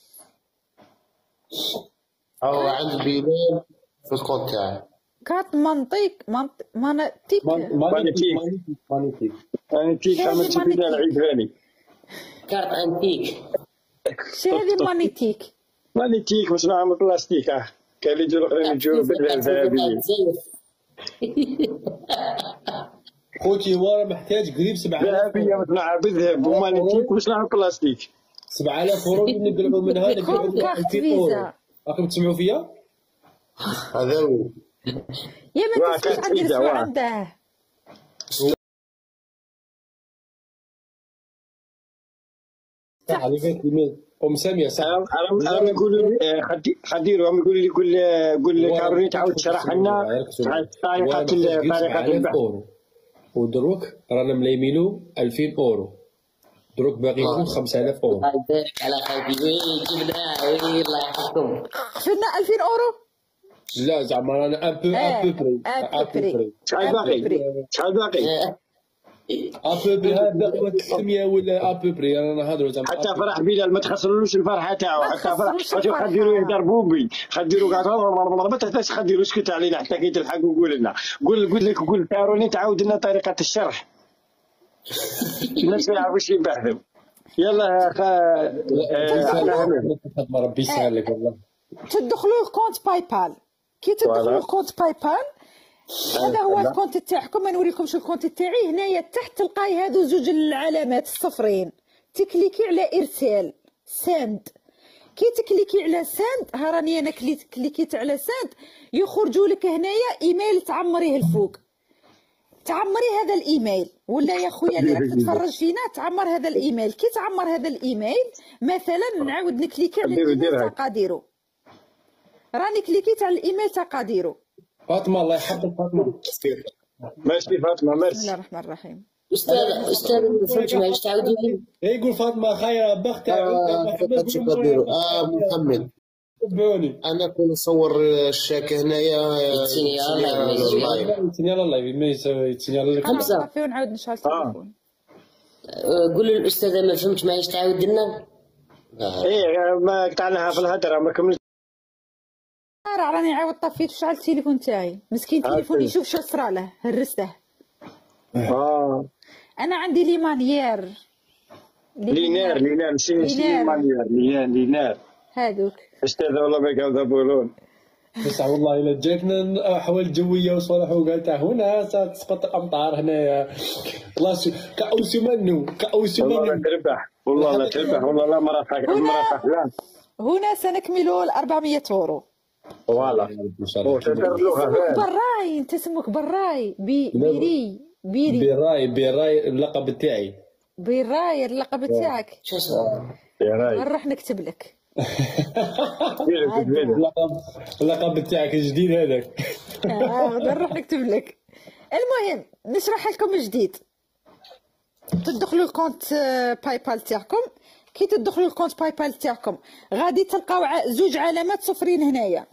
أو عند بلال في الكونت تاعي. كارت منطيق منطق مانيتيك مانيتيك مانيتيك مانيتيك عملت بلال عيداني. كارت انتيك. شي هذه مانيتيك مانيتيك مصنوعة من البلاستيك. اه كان اللي يجوا الاخرين يجوا بلال ذهبيين. خوتي هو راه محتاج قريب سبعة آلاف ذهبية مصنوعة بالذهب ومانيتيك مصنوعة من البلاستيك. سبعة آلاف اورو اللي نقلعوا منها نقلعوا يكون كارت ألفين اورو. فيزا. راكم تسمعوا فيا؟ هذا هو. يا ما واه، تسمعش كارت عندي فيزا، رسمة واه. عنده. على فكرة ايميل ام ساميه صح. انا انا انا نقولوا لي خديروا هم يقولوا لي قول قول كارولين تعاود تشرح لنا طريقه طريقه البحث. ودروك رانا ملايمينو ألفين اورو، دروك باقي يكون خمسة آلاف اورو. على خالتي وي جبنا وي الله يحفظكم. قلنا ألفين اورو. لا زعما رانا ان بو ان بو بري ان بو بري. شحال باقي؟ شحال باقي؟ ان بو بري هذا باقي ثلاثمية ولا ان بو بري. انا نهضروا زعما حتى فرح بلال ما تخسرلوش الفرحه تاعو. حتى فرح غادي خديروا يضربوا بي خديروا كاع ما تحتاجش خديروا سكت علينا حتى كي تلحق وقول لنا. قول قول لك قول كارولين تعاود لنا طريقه الشرح. الناس ما يعرفوش يبحثوا. يلا يا اخا خدمه ربي يسهل لك والله. تدخلوا كونت باي بال. كي تدخلوا كونت باي بال هذا هو الكونت تاعكم. ما نوريكمش الكونت تاعي. هنايا تحت تلقاي هذو زوج العلامات الصفرين، تكليكي على ارسال ساند. كي تكليكي على ساند ها راني انا كليكيت على ساند يخرجوا لك هنايا ايميل تعمريه الفوق. تعمري هذا الايميل ولا يا خويا اللي راك تتفرج فينا تعمر هذا الايميل. كي تعمر هذا الايميل مثلا نعاود نكليكي على الايميل تاع قاديرو. راني كليكيت على الايميل تاع قاديرو. فاطمه الله يحفظك فاطمه. ميرسي فاطمه ميرسي. بسم الله الرحمن الرحيم. استاذ استاذ فهمت معليش تعاودوا لي. يقول فاطمه خير بخت اه محمد تبعوني. انا كنت نصور الشاكه هنايا يتسني الله يتسني الله ما يتسني لك خمسة صافي ونعاود نشعل التليفون. قول للاستاذه ما فهمتش معليش تعاود لنا. ايه ما قطعناها في الهدره ما كملت. راه راني عاود طفيت وشعلت التليفون تاعي. مسكين التليفون يشوف شو صرا له هرسته. اه انا عندي لي مانيير لينار لينار ماشي مانيير لينار لينار هادوك. استاذ والله ما يكذبون. بس والله الا جاتنا احوال جويه وصالح وقال تاع هنا ستسقط الامطار هنايا. خلاص كاوسي منو كاوسي منو. والله لا تربح والله لا تربح والله لا مرة مرة لا. هنا سنكمل ال أربعمية اورو. فوالا براي انت اسمك براي بي بيري بيري بيراي بيراي اللقب تاعي. بيراي اللقب تاعك شو اسمه؟ بيراي نروح نكتب لك. اللقب اللقب تاعك الجديد هذاك. اه نروح نكتب لك. المهم نشرح لكم من جديد. تدخلوا الكونت باي بال تاعكم. كي تدخلوا الكونت باي بال تاعكم غادي تلقاو زوج علامات صفرين هنايا.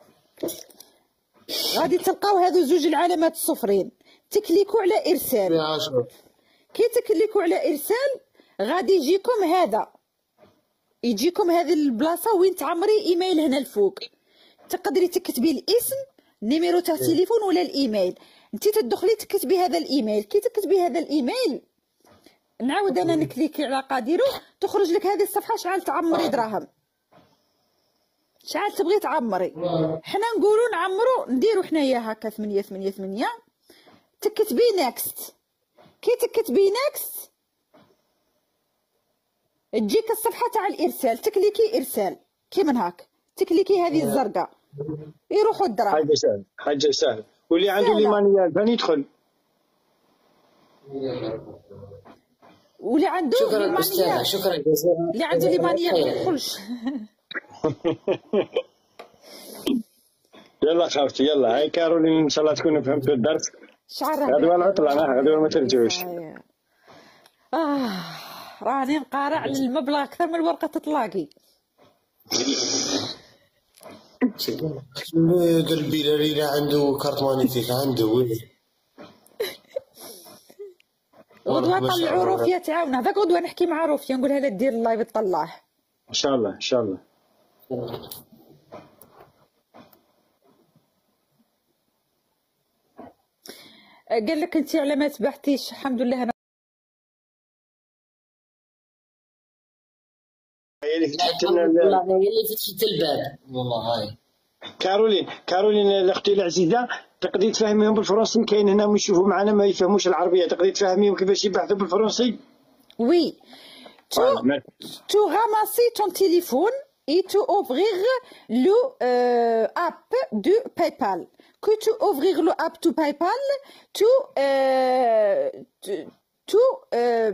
غادي تلقاو هذو زوج العلامات الصفرين تكليكوا على ارسال. كي تكليكوا على ارسال غادي يجيكم هذا يجيكم هذه البلاصه وين تعمري ايميل هنا الفوق. تقدري تكتبي الاسم نيميرو تاع التليفون ولا الايميل. انت تدخلي تكتبي هذا الايميل. كي تكتبي هذا الايميل نعاود انا نكليكي على قاديرو تخرج لك هذه الصفحه شحال تعمري دراهم شحال تبغي تعمري. حنا نقولوا نعمروا نديروا حنايا هكا ثمانية ثمانية ثمانية تكتبي نيكست. كي تكتبي نيكست تجيك الصفحه تاع الارسال تكليكي ارسال كي من هاك تكليكي هذه الزرقاء يروحوا الدراهم. حاجه سهل حاجه سهل. واللي عنده ليمانيال فين يدخل؟ واللي عنده شكرا استاذ شكرا جزيلا. اللي عنده ليمانيال ما يدخلش. يلا خافتي يلا هاي كارولين ان شاء الله تكونوا فهمتوا الدرس. شعر هذا ولا طلعنا هذا ما ترجعوش. اه راني نقارع المبلغ اكثر من ورقه تطلاقي. قلبي لا عنده كارت مانيتيك عنده وين غدوه طلعوا روفيا تعاون هذاك غدوه نحكي مع روفيا نقولها لها دير اللايف تطلعه ان شاء الله ان شاء الله. قال لك انت على ما تبعتيش الحمد لله انا هي اللي فتحت والله لنا هي اللي فتحت الباب والله. هاي كارولين كارولين اختي العزيزه، تقدري تفهميهم بالفرنسي؟ كاين هنا ما يشوفوا معنا ما يفهموش العربيه، تقدري تفهميهم كيفاش يبحثوا بالفرنسي؟ وي تو آه، ميرسي. تو راماسي ton téléphone et tu ouvrir le euh, app de PayPal. Que tu ouvrir le app de PayPal, tu euh, tu, tu euh,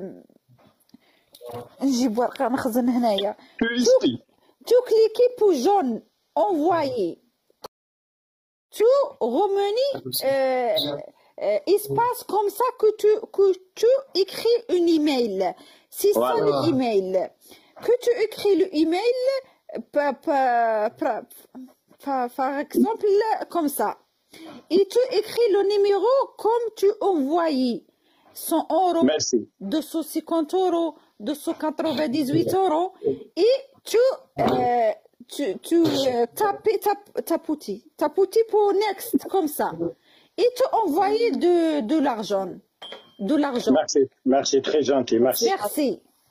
نجيب ورقة نخزن هنايا. توريستي. Tu cliquer pour jaune envoyer. Tu remener euh, euh, espace comme ça que tu que tu écris un email. C'est ça Voilà. le email. Que tu écris le email par, par, par, par, par exemple comme ça. Et tu écris le numéro comme tu envoyais. cent euros, Merci. deux cent cinquante euros, deux cent quatre-vingt-dix-huit euros. Et tu, euh, tu, tu euh, tapes, tapes, tapoutis, tapoutis pour next comme ça. Et tu envoies de, de l'argent. De l'argent. Merci, merci, très gentil, merci. Merci.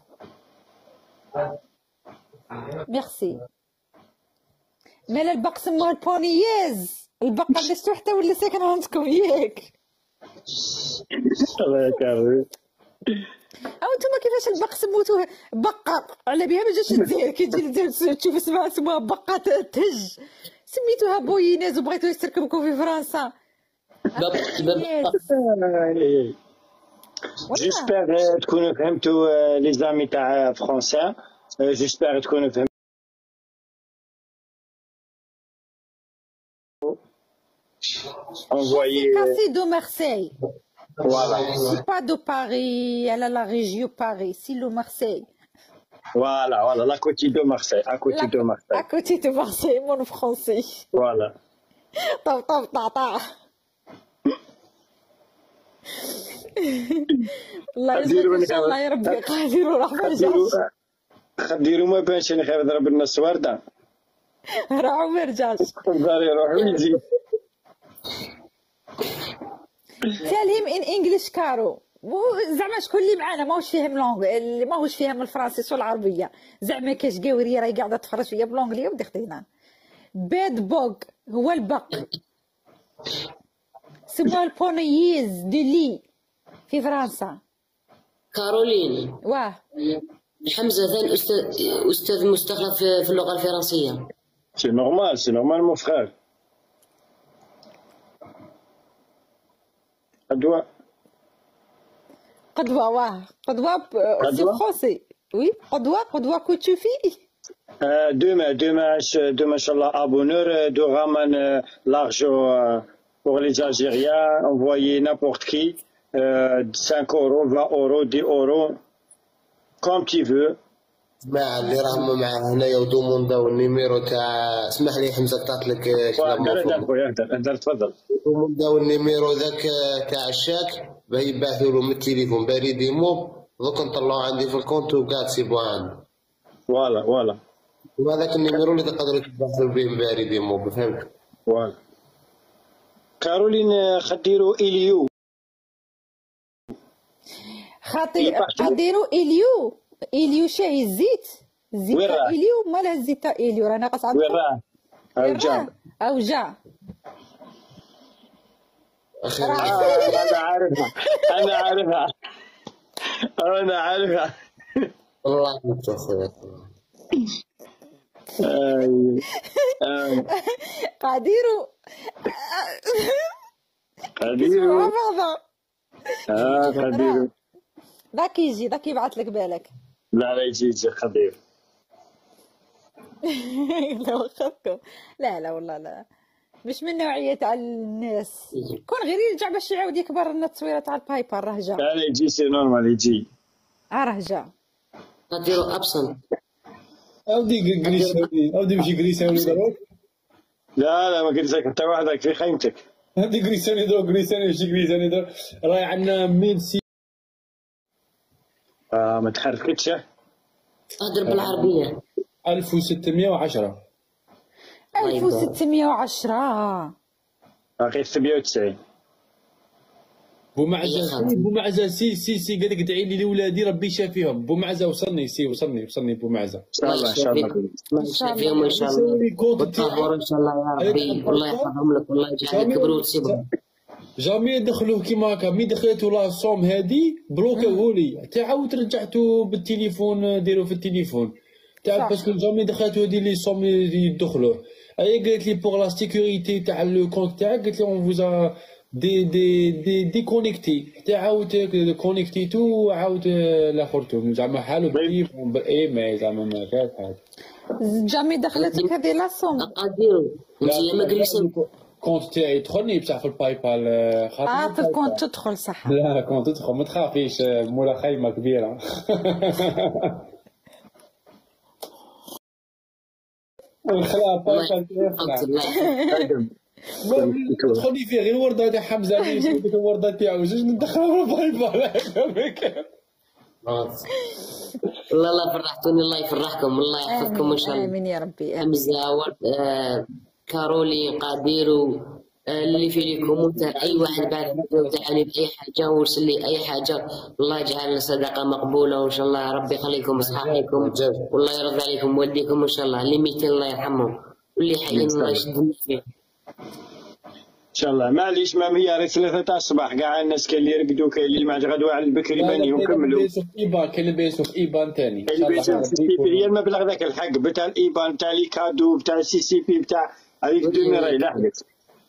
Merci. مال البق سموها البونييز البقة اللي سوحتها ولا ساكنة عندكم ياك الله يكرمك. أو نتوما كيفاش البق سموتوه بقة على بها ما جاش الجزائر كي تجي تشوف اسمها سموها بقة تهج سميتوها بوينيز وبغيتو تركبكم في فرنسا. جيسبر تكونوا فهمتوا لي زامي تاع فرونسا، جيسبر تكونوا فهمتوا. Envoyer. C'est de Marseille. Voilà. C'est pas de Paris, elle a la région Paris, c'est le Marseille. Voilà, voilà, la côté de Marseille, à côté La- de Marseille. À côté de Marseille, mon français. Voilà. طب طب طع طع الله يجزاك ان شاء الله يا ربي قادر وراح ما رجعش خديروا ما بانش انا خايف نضرب لنا السوارده. راح ما رجعش. الدار يروح ويجي. Tell him in English كارو مو زعما شكون اللي معانا ماهوش فاهم لونغ اللي ماهوش فاهم الفرنسي والعربيه زعما كاش قاوريه راهي قاعده تفرج فيا بلونغلي ودي اختينا باد بوغ هو البق سموه البونييز دي لي في فرنسا. كارولين واه حمزة ذا الأستاذ أستاذ مستخلف في اللغة الفرنسية. سي نورمال سي نورمال مون فخير. قدوة قدوه واه قدوه سي قدوة؟ فرونسي وي قدوه قدوه كنتو في Demain, demain, je- demain, Inch'Allah, à bonne heure, de ramener euh, l'argent euh, pour les Algériens, envoyer n'importe qui, euh, cinq euros, vingt euros, dix euros, comme tu veux. مع اللي راهم معاه هنايا ودوموندا والنيميرو تاع اسمح لي حمزه قطعت لك كلام اهدر مفهوم. خويا اهدر اهدر تفضل. دوموندا والنيميرو ذاك تاع الشاك باه يبعثوا له من التليفون بريد يمو دوك نطلعوا عندي في الكونت وقاعد سيبوها عندي. فوالا فوالا وهذاك النيميرو اللي تقدروا تبعثوا به بريد يمو فهمت. فوالا. كارولين خديرو إليو. خاطر يبحثوا. قاديرو اليو اليو شاي الزيت الزيت وين تاع راه؟ اليو مالها الزيت تاع اليو راه ناقص عندكم وين راه؟ هاو جاب. او جا اخي آه، انا عارفها انا عارفها انا عارفها. والله انت اخويا. آي. آي. قاديرو خديرو. مع بعضها اه خديرو. ذاك يجي ذاك يبعث لك بالك لا لا يجي يجي خديرو. لا واخذكم لا لا والله لا مش من نوعية تاع الناس كون غير يرجع باش يعاود يكبر لنا التصويره تاع البايبر راه جا لا لا يجي سي نورمال يجي. اه راه جا نديرو ابسنت. اودي كريساني اودي مشي كريساني دروك لا لا ما قلت لك انت وحدك في خيمتك. هادي كريساني دروك كريساني مشي كريساني دروك راهي عندنا ميل سي آه ما تحركتش. اهدر بالعربيه. ألف وستمية وعشرة. ألف وستمية وعشرة. باقي سبعة وتسعين. بومعزة بومعزة سي سي سي قال لك ادعي لي لولادي ربي يشافيهم. بومعزة وصلني سي وصلني وصلني بومعزة. ان شاء الله ان شاء الله الله يشافيهم ان شاء الله وتطهر ان شاء الله يا ربي والله يحفظهم لك والله يجعل لك كبروا وتسيبهم. جامي دخلوه كيما هكا مي دخلتو لا صوم هادي بلوكاوه لي تعاود رجعتو بالتليفون ديرو في التليفون تعاود باسكو جامي دخلتو هادي لي صوم يدخلوه. هي قالت لي بوغ لا سيكوريتي تاع لو كونت تاعك قالت لي اون فوزا دي دي دي دي كونيكتي تعاود كونيكتيتو عاود لاخرتو زعما حالو بالتليفون بالايميل زعما ما كاش حاجه. جامي دخلتك هذه لا صوم. اديرو انت ما جلسين كونت تاعي يدخلني بصح في الباي بال. اه في الكونت تدخل صح. لا كونت تدخل ما تخافيش مولا خيمه كبيره. الخلا باي بال تدخلني فيه غير الورده تاع حمزه ديك الورده تاعو زوج ندخلها في الباي بال. والله الله فرحتوني الله يفرحكم والله يحفظكم ان شاء الله. امين يا ربي. حمزه ورد آه كارولي قادير اللي في لي كومنتر اي واحد بعد الفيديو تاعني باي حاجه وارسل لي اي حاجه والله يجعل صدقه مقبوله وان شاء الله ربي يخليكم اصحابكم والله يرضى عليكم والديكم ان شاء الله اللي ميتين الله يرحمهم واللي حيين الله يشد فيه ان شاء الله. معليش ما هي راه ثلاثة تاع الصباح كاع الناس كاين اللي يرقدوا كاين اللي مع غدوه على البكري باني وكملوا. ايبان كاين اللي بيسو في ايبان ثاني هي المبلغ ذاك الحق بتاع الايبان تاع لي كادو بتاع السي سي بي بتاع هذيك الدنيا راهي لحقت.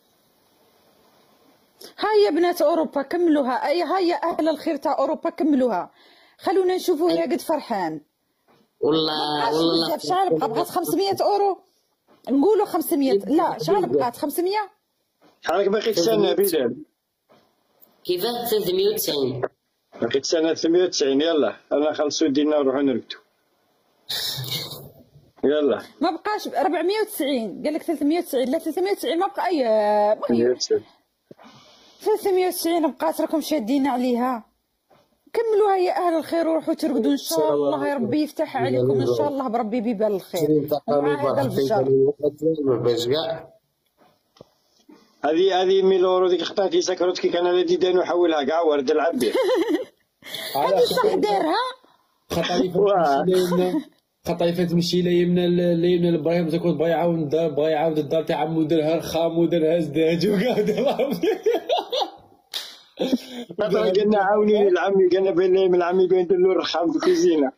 هيا بنات اوروبا كملوها. اي هيا اهل الخير تاع اوروبا كملوها خلونا نشوفوا يا قد فرحان. والله والله شحال بقات؟ بقات خمسمية اورو نقولوا خمسمية. لا شحال بقات؟ خمسمية. شحال باقي تسنى بلال؟ كيفاه ثلاثمية وتسعين باقي تسنى ثلاثمية وتسعين. يلا انا خلصوا دينا نروحوا نرقدوا. يلا ما بقاش أربعمية وتسعين قال لك ثلاثمية وتسعين. لا ثلاثمية وتسعين ما بقى. اي ثلاثمية وتسعين بقات راكم شادين عليها. كملوها يا اهل الخير وروحوا ترقدوا ان شاء الله يا ربي يفتح عليكم ان شاء الله بربي بيبان الخير مع هذا الفجر. هذه هذه ميلورو ديك خطاتي سكرت كي كان الذي دانو حولها كاع ورد العبي. هذه صح دارها. خطايفه تمشي ليمنا ليمنا لابراهيم تكون بغا يعاود الدار بغا يعاود الدار تاع عمو درها رخام ودرها زداج وكاع. قلنا عاوني العمي قلنا بين من العمي بين له الرخام في الكوزينه.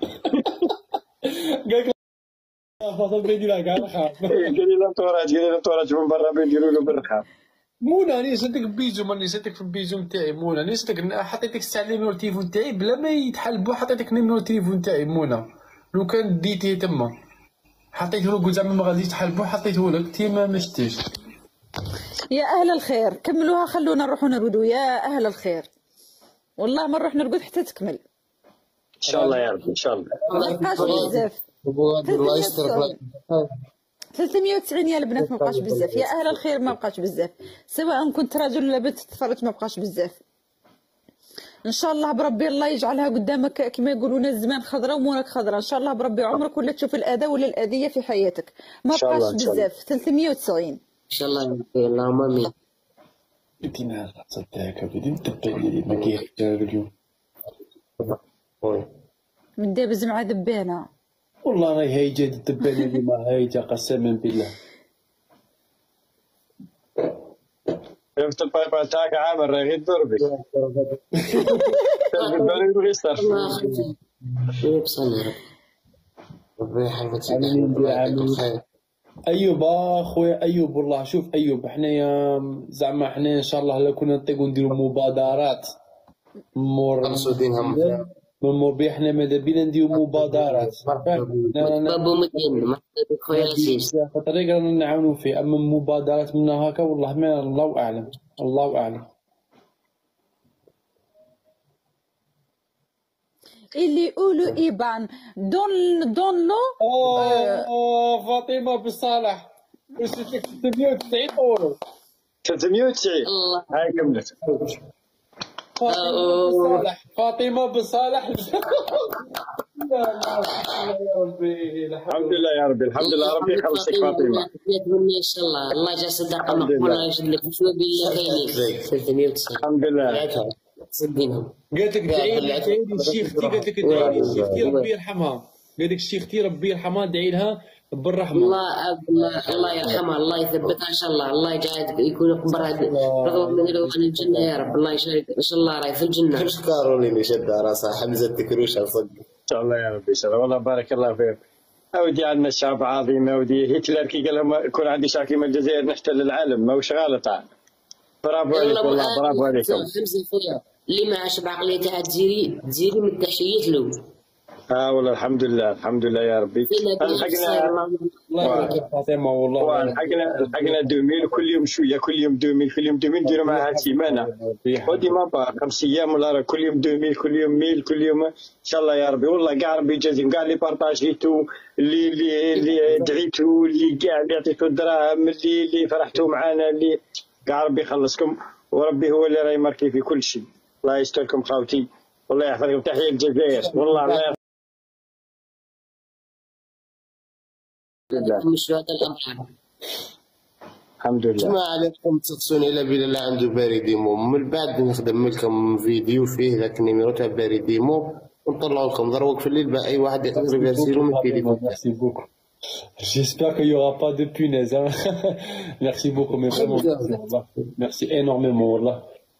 قال فاضل بيدير كاع الرخام. قال لي طوراج قال لي طوراج من برا بيديروا له بالرخام. مونا راني نسدك بيزو ماني نسدك في البيزو نتاعي مونا نسدك حطيتك الساعه نيميرو التليفون تاعي بلا ما يتحلبوا حطيتك نيميرو التليفون تاعي مونا لو كان ديتيه تما حطيته لك زعما ما غاديش تحلبو حطيته لك تي ما شتيش. يا اهل الخير كملوها خلونا نروحوا نرقدوا يا اهل الخير. والله ما نروح نرقد حتى تكمل ان شاء الله يا رب ان شاء الله. ما بقاش بزاف. الله يستر. ثلاثمية وتسعين يا البنات ما بقاش بزاف يا اهل الخير ما بقاش بزاف سواء كنت راجل ولا بنت تفرج ما بقاش بزاف. ان شاء الله بربي الله يجعلها قدامك كما يقولون الزمان خضراء ومورك خضراء. ان شاء الله بربي عمرك ولا تشوف الاذى ولا الاذيه في حياتك. ما بقاش بزاف ثلاثمية وتسعين ان شاء الله يا اللهم امين. بدينا صدقك بدي نتبع ما كيختار اليوم من دابز مع ذبانه. والله راهي هايجه الدبانه اللي ما هايجه قسما بالله. شفت البايبال تاعك عامر راه غير ضربي. بالي غير صرف. ربي يحفظك. ايوب اخويا ايوب والله شوف ايوب حنايا زعما حنا ان شاء الله لا كنا نطيقوا نديروا مبادرات مور مور بي حنا ماذا بينا نديروا مبادرات. بابو مدين خويا العزيز خاطر رانا نعاونوا فيه اما مبادرات من هكا والله ما الله اعلم الله اعلم. اللي يقولوا ايبان دون دون لو. اوه فاطمه بالصالح وصلت لك ثلاثمية وتسعين اورو. ثلاثمية وتسعين هاي كملت. فاطمه بصالح فاطمه بصالح لا لا يا ربي الحمد لله يا ربي، الحمد لله ربي يخلصك فاطمه. اتمنى ان شاء الله الله جا صدقه مقبوله يشد لك شويه بالله كاينين ثلاثمية وتسعين. الحمد لله. سدينهم. قالت لك ادعي لي ادعي لي شيختي، قالت لك ادعي لي شيختي ربي يرحمها، قالت لك شيختي ربي يرحمها ادعي لها بالرحمه. الله الله الله يرحمها، الله يثبتها ان شاء الله، الله يجعل يكون قبرها رضوان من له عن الجنه يا رب، الله يشارك ان شاء الله راي في الجنه. كل كارولين شد راسها حمزه تكروش صدق. ان شاء الله يا ربي ان شاء الله. والله بارك الله فيك. اودي عندنا شعب عظيم، اودي هتلر كي قال لهم يكون عندي شعب كيما الجزائر نحتل العالم، ماهوش غلط. برافو عليك والله، برافو عليكم. حمزه خويا اللي ما عاش بعقليه تاع الجزيري الجزيري من التحيات له. اه والله الحمد لله الحمد لله يا ربي. لحقنا الله يبارك فاطمه والله. لحقنا لحقنا ألفين كل يوم شويه، كل يوم ألفين كل يوم ألفين نديروا معها سيمانه. ودي ما بقى خمس ايام ولا كل يوم ألفين كل يوم ميل كل يوم ان شاء الله يا ربي. والله كاع ربي يجازيهم كاع اللي بارطاجيتو، اللي اللي اللي دعيتو، اللي كاع اللي عطيتو الدراهم، اللي اللي فرحتوا معنا، اللي كاع ربي يخلصكم، وربي هو اللي راهي ماركي في كل شيء. الله يستركم خاوتي، والله يحفظكم. تحيه الجزائر والله. الله من الشهداء الأبرار. الحمد لله. ما عليكم تخصوني الا بلا عنده باريديمو، من بعد نخدم لكم فيديو فيه ذاك النيميرو تاع باريديمو ونطلعوا لكم دروك في الليل بقى اي واحد يقدر يرسلوا من التليفون. Merci beaucoup. J'espère qu'il n'y aura pas de punaise. Hein. Merci beaucoup, mais vraiment. Merci énormément, والله.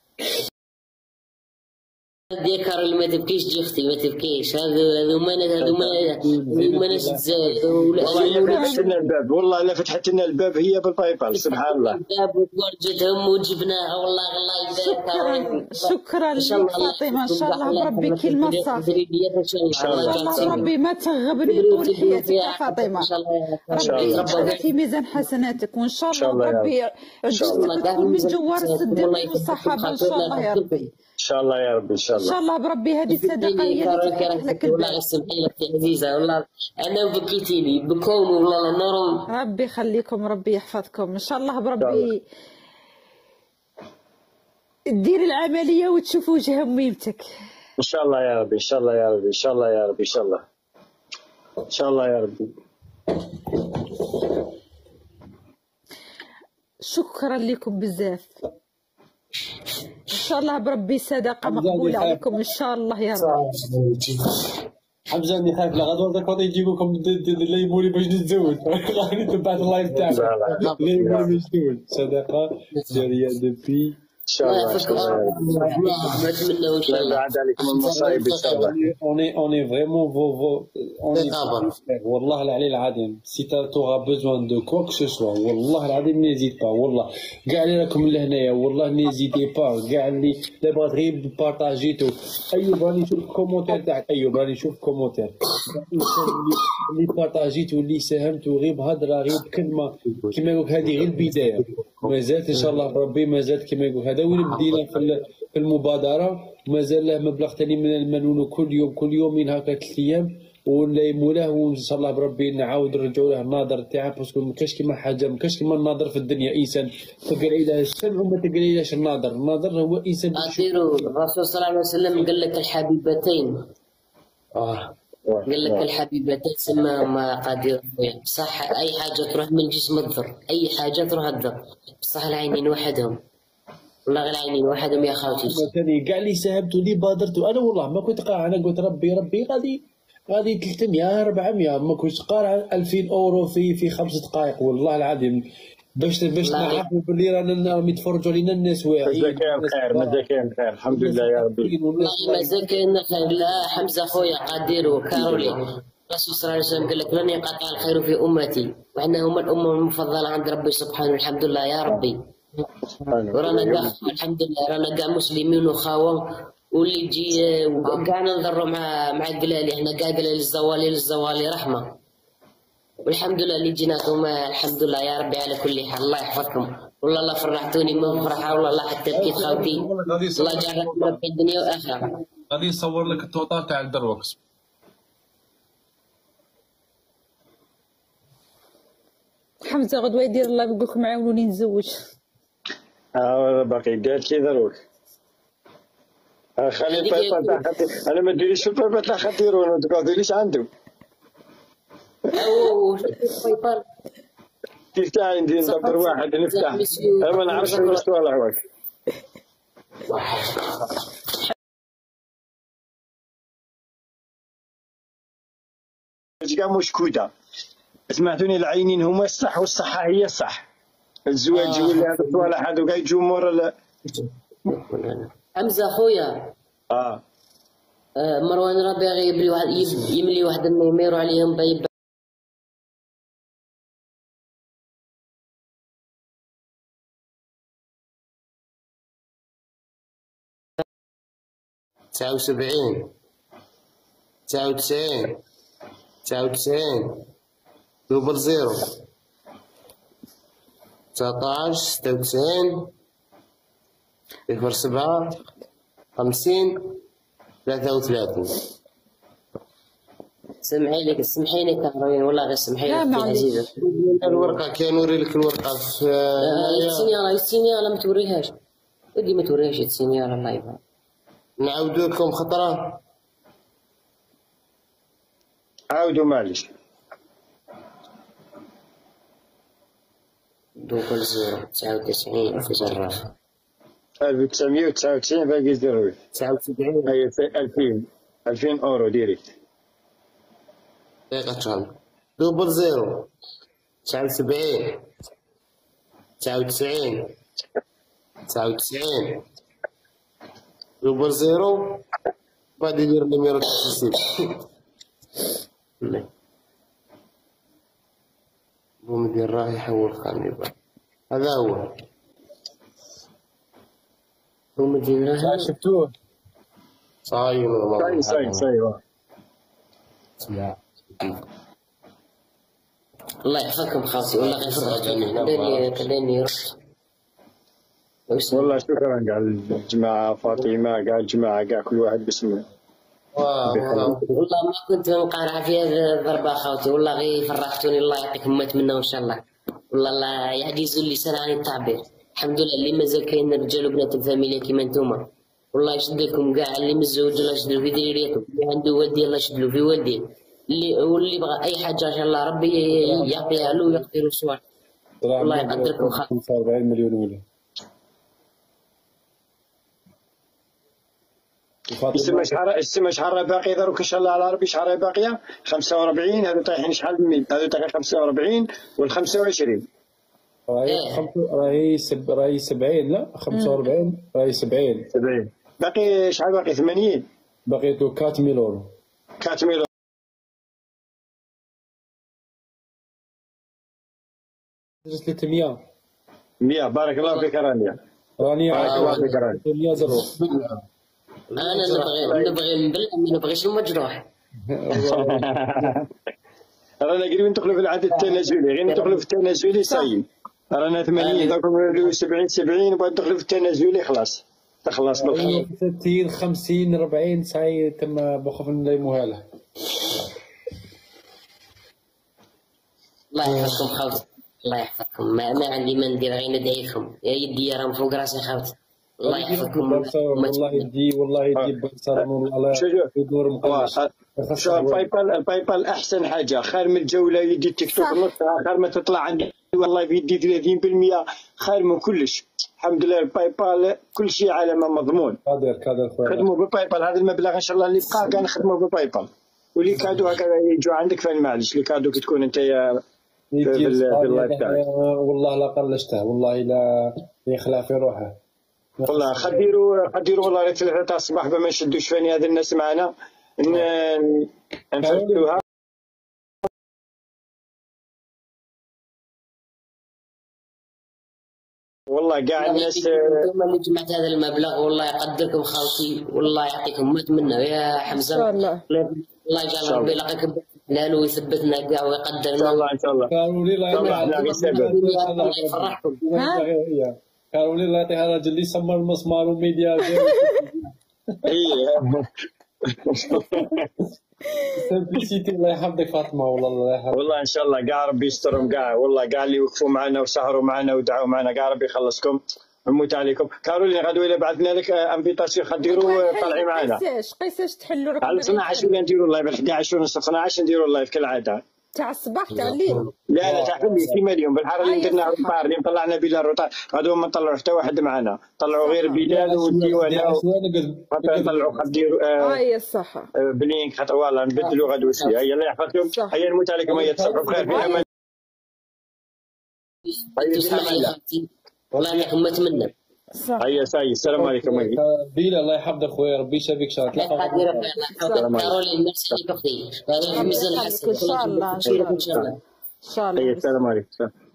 يا كارول ما تبكيش جي اختي ما تبكيش، هذا هذو ما هذو ما هذو ما ناس تزاد والله لا فتحت لنا الباب، والله لا فتحت لنا الباب هي بالباي بال سبحان الله. الباب وتورجتهم وجبناها والله الله يبارك. شكرا لك فاطمه، ان شاء الله بربي كلمه صافي، ان شاء الله بربي ما تغبني طول حياتك يا فاطمه، ربي يجعلها في ميزان حسناتك، وان شاء الله ربي عجزتك تكون من جوار الصديقين والصحابه ان شاء الله يا ربي. ان شاء الله يا ربي ان شاء الله. ان شاء الله بربي هذه الصدقه هي اللي تفتح لك الباب. والله يسمحي لك يا عزيزه، والله انا بكيتيني بكون والله نورم. ربي يخليكم، ربي يحفظكم ان شاء الله بربي. دير العمليه وتشوف وجه ميمتك ان شاء الله يا ربي ان شاء الله يا ربي ان شاء الله يا ربي ان شاء الله ان شاء الله يا ربي. شكرا لكم بزاف، ان شاء الله بربي صدقه مقبوله عليكم ان شاء الله يا رب. حمزه راني خايف لا غدوه ذاك غادي يجيبوكم ليموني باش نتزوج. راني تبعت اللايف تاعك ليموني باش نتزوج صدقه جاريه دوبي ان شاء الله ان شاء الله. لا بعد عليكم المصايب ان شاء الله. On est on est vraiment vos vos on est والله العلي العظيم. Si tu auras besoin de quoi que ce soit والله العظيم n'hésite pas. والله كاع اللي راكم لهنايا والله n'hésitez pas. كاع اللي بغات غير بارطاجيتو. ايوب راني نشوف الكومونتير تاعك، ايوب راني نشوف الكومونتير اللي بارطاجيتو اللي ساهمتو غير بهضره غير بكلمه كيما يقولك هذه غير البدايه. مازالت ان شاء الله ربي مازالت كيما يقول هذا وين بدينا في في المبادره، ومازال له مبلغ ثاني من المنون كل يوم كل يومين هكا ثلاث ايام ولا مولاه، وان شاء الله بربي نعاود نرجعوا له الناظر تاعه، باسكو ما كاش كيما حاجه ما كاش كيما الناظر في الدنيا. انسان تقري له السمع وما تقري لهش الناظر، الناظر هو انسان. أديروا الرسول صلى الله عليه وسلم قال لك الحبيبتين اه قال لك الحبيبتين سماهما قدير، بصح اي حاجه تروح من الجسم تضر، اي حاجه تروح تضر، بصح العينين وحدهم، والله غير العينين وحدهم يا خاوتي. ثاني كاع اللي ساهمتوا اللي بادرتوا، انا والله ما كنت قارع، انا قلت ربي ربي غادي غادي ثلاثمية أربعمية، ما كنتش قارع ألفين اورو في في خمس دقائق والله العظيم، باش باش نعرفوا باللي رانا راهم يتفرجوا علينا الناس واعيين. مازال كاين خير مازال كاين خير الحمد لله يا ربي. والله مازال كاين خير. لا حمزه خويا قادر وكارولي الرسول صلى الله عليه وسلم قال لك لن ينقطع الخير في امتي، وحنا هما الامه المفضله عند ربي سبحانه. الحمد لله يا ربي. ورانا كاع الحمد لله رانا كاع مسلمين وخاوه، واللي تجي كاع ننضروا مع مع القلالي، حنا كاع قلالي الزوالي للزوالي رحمه، والحمد لله اللي جيناكم الحمد لله يا ربي على كل حال. الله يحفظكم والله الله فرحتوني من فرحه والله الله حتى بكيت خاوتي، الله يجعلكم في الدنيا والاخره. غادي نصور لك التوطال تاع الدروكس. حمزه غدوه يدير الله يقول لكم عاونوني نتزوج. اه باقي قالت لي دروك خلي البايبال تاع خطير، انا ما ديريش في البايبال تاع خطير وما تقعدوليش عنده. او بايبال كيف تاعي ندير ندبر واحد نفتح، انا ما نعرفش المستوى الهواك. كاع مشكوده، سمعتوني العينين هما الصح والصحه هي الصح. الزواج يولي هذا الصوالح هذو قاعد يجوا مور حمزه خويا. اه مروان راه باغي يبلي واحد يملي واحد النيميرو عليهم بايب تسعة وسبعين تسعة وتسعين تسعة وتسعين دوبل زيرو تسعطاش ستة وتسعين صفر سبعة خمسين ثلاثة وثلاثين. سمحي لك سمحيني كهربين والله غير سمحي لا لك معليش. عزيزة. الورقة كي نوري لك الورقة في السينيالة السينيالة ما توريهاش ودي ما توريهاش السينيالة الله يبارك. نعاودو لكم خطرة. عاودوا معليش. دوبل زيرو تسعة وتسعين في جراح ألف وتسعمية وتسعة وتسعين باقي يديروا تسعة وسبعين. هي ألفين ألفين اورو ديريكت. دقيقة شهر دوبل زيرو تسعة وسبعين تسعة وتسعين تسعة وتسعين دوبل زيرو بعد يدير نيميرو تسعين. هو مدير راه يحول خامي هذا هو. هو مدينة شفتوه؟ صايم صاي صاي صاي الله يحفظكم خاصي والله غير خليني خليني والله شكرا كاع الجماعة فاطمة كاع الجماعة كاع كل واحد باسمه. والله ما كنت مقارعة في هذا الضربة خاوتي والله غير فرحتوني الله يعطيكم مات منا وإن شاء الله. والله الله يعجز اللسان عن التعبير. الحمد لله اللي مازال كاين رجال وبنات الفاميليا كيما نتوما والله يشد لكم كاع اللي مزوج الله يشد له في دريريته اللي عنده والدي الله يشد له في والديه اللي واللي بغى أي حاجة إن شاء الله ربي يعطيها له ويقدر له سوار. الله يقدركم خاطر. خمسة وأربعين مليون ولا السما شحال السما شحال باقي دروك ان شاء الله على ربي شحال باقيه خمسة وأربعين هذو طايحين شحال من هذو طايحين خمسة وأربعين وال خمسة وعشرين راهي خمسة راهي سب راهي سبعين لا خمسة وأربعين راهي سبعين سبعين باقي شحال باقي ثمانين بقيتو أربعة ميل اورو أربعة ميل ثلاثمية مية بارك الله فيك رانيا راني بارك الله فيك رانيا ثلاثمية زرو أنا نبغي نبغي نبلع ما نبغيش المجروح. رانا قريبين ندخلوا في العدد التنازلي غير ندخلوا في التنازلي صايم رانا ثمانين دوك نوليو سبعين سبعين وبعد ندخلوا في التنازلي خلاص تخلص بالخير. ستين خمسين أربعين ساعي تم بخوف نلايموها له. الله يحفظكم خاوتي الله يحفظكم ما, ما عندي ما ندير غير ندعي لكم يا يدي راهم فوق راسي خاوتي الله يحفظكم. والله يدي والله يدي بنصر الله يدور مقلش. شوف البايبال البايبال احسن حاجه خير من الجوله يدي تيك توك نص خير ما تطلع عندي والله في يدي ثلاثين بالمية خير من كلش. الحمد لله البايبال كل شيء على ما مضمون. قادر قادر خدموا بالبايبال هذا المبلغ ان شاء الله اللي بقى كان نخدموا بالبايبال ولي كادو هكذا يجوا عندك فين معلش لي كادو كي تكون انت يا في اللايف تاعك والله لا قلشته والله لا يخلع في روحه والله خديروا خديروا والله ثلاثة تاع الصباح ما نشدوش فاني هذا الناس معنا نفلتوها. والله كاع الناس انتم اللي جمعت هذا المبلغ والله يقدركم خاوتي والله يعطيكم مات منا يا حمزه ان شاء الله الله يجعل ربي يلاقيك لا ويثبتنا كاع ويقدرنا ان شاء الله ان شاء الله قالوا لي لا الله يفرحكم قالوا لي لا يعطيها الراجل اللي سمر المسمار وميديا سمبليسيتي الله يحفظك فاطمه والله الله يحفظك والله ان شاء الله كاع ربي يسترهم كاع والله كاع اللي وقفوا معنا وسهروا معنا ودعوا معنا كاع ربي يخلصكم نموت عليكم. كارولين غدوه الا بعثنا لك انفيتاسيون خديروا طالعين معنا. قيساش قيساش تحلوا راكم على اثنا عشر ولا نديروا اللايف على احد عشر ونص اثنا عشر نديروا اللايف كالعاده. تاع الصباح تاع الليل؟ لا لا تاع الليل كيما اليوم بالحر اللي درنا روطار اللي طلعنا بلال روطار غدوه ما نطلعوا حتى واحد معنا، طلعوا غير بلال والديوانه خاطر نطلعوا خديروا اه هي الصح بلينك خاطر والله نبدلوا غدوه شويه. هيا الله يحفظكم. هيا نموت عليكم. هيا تصبحوا بخير في امان. تسمعي يا اختي والله انك ما اتمنى. هيا ساي السلام عليكم. هيا بيلا الله يحفظك خويا ربي يشافيك شاء الله. كارولين نفس اللي تاخذيه هذا في ميزان الحسن ان شاء الله ان شاء الله ان شاء الله. السلام عليكم.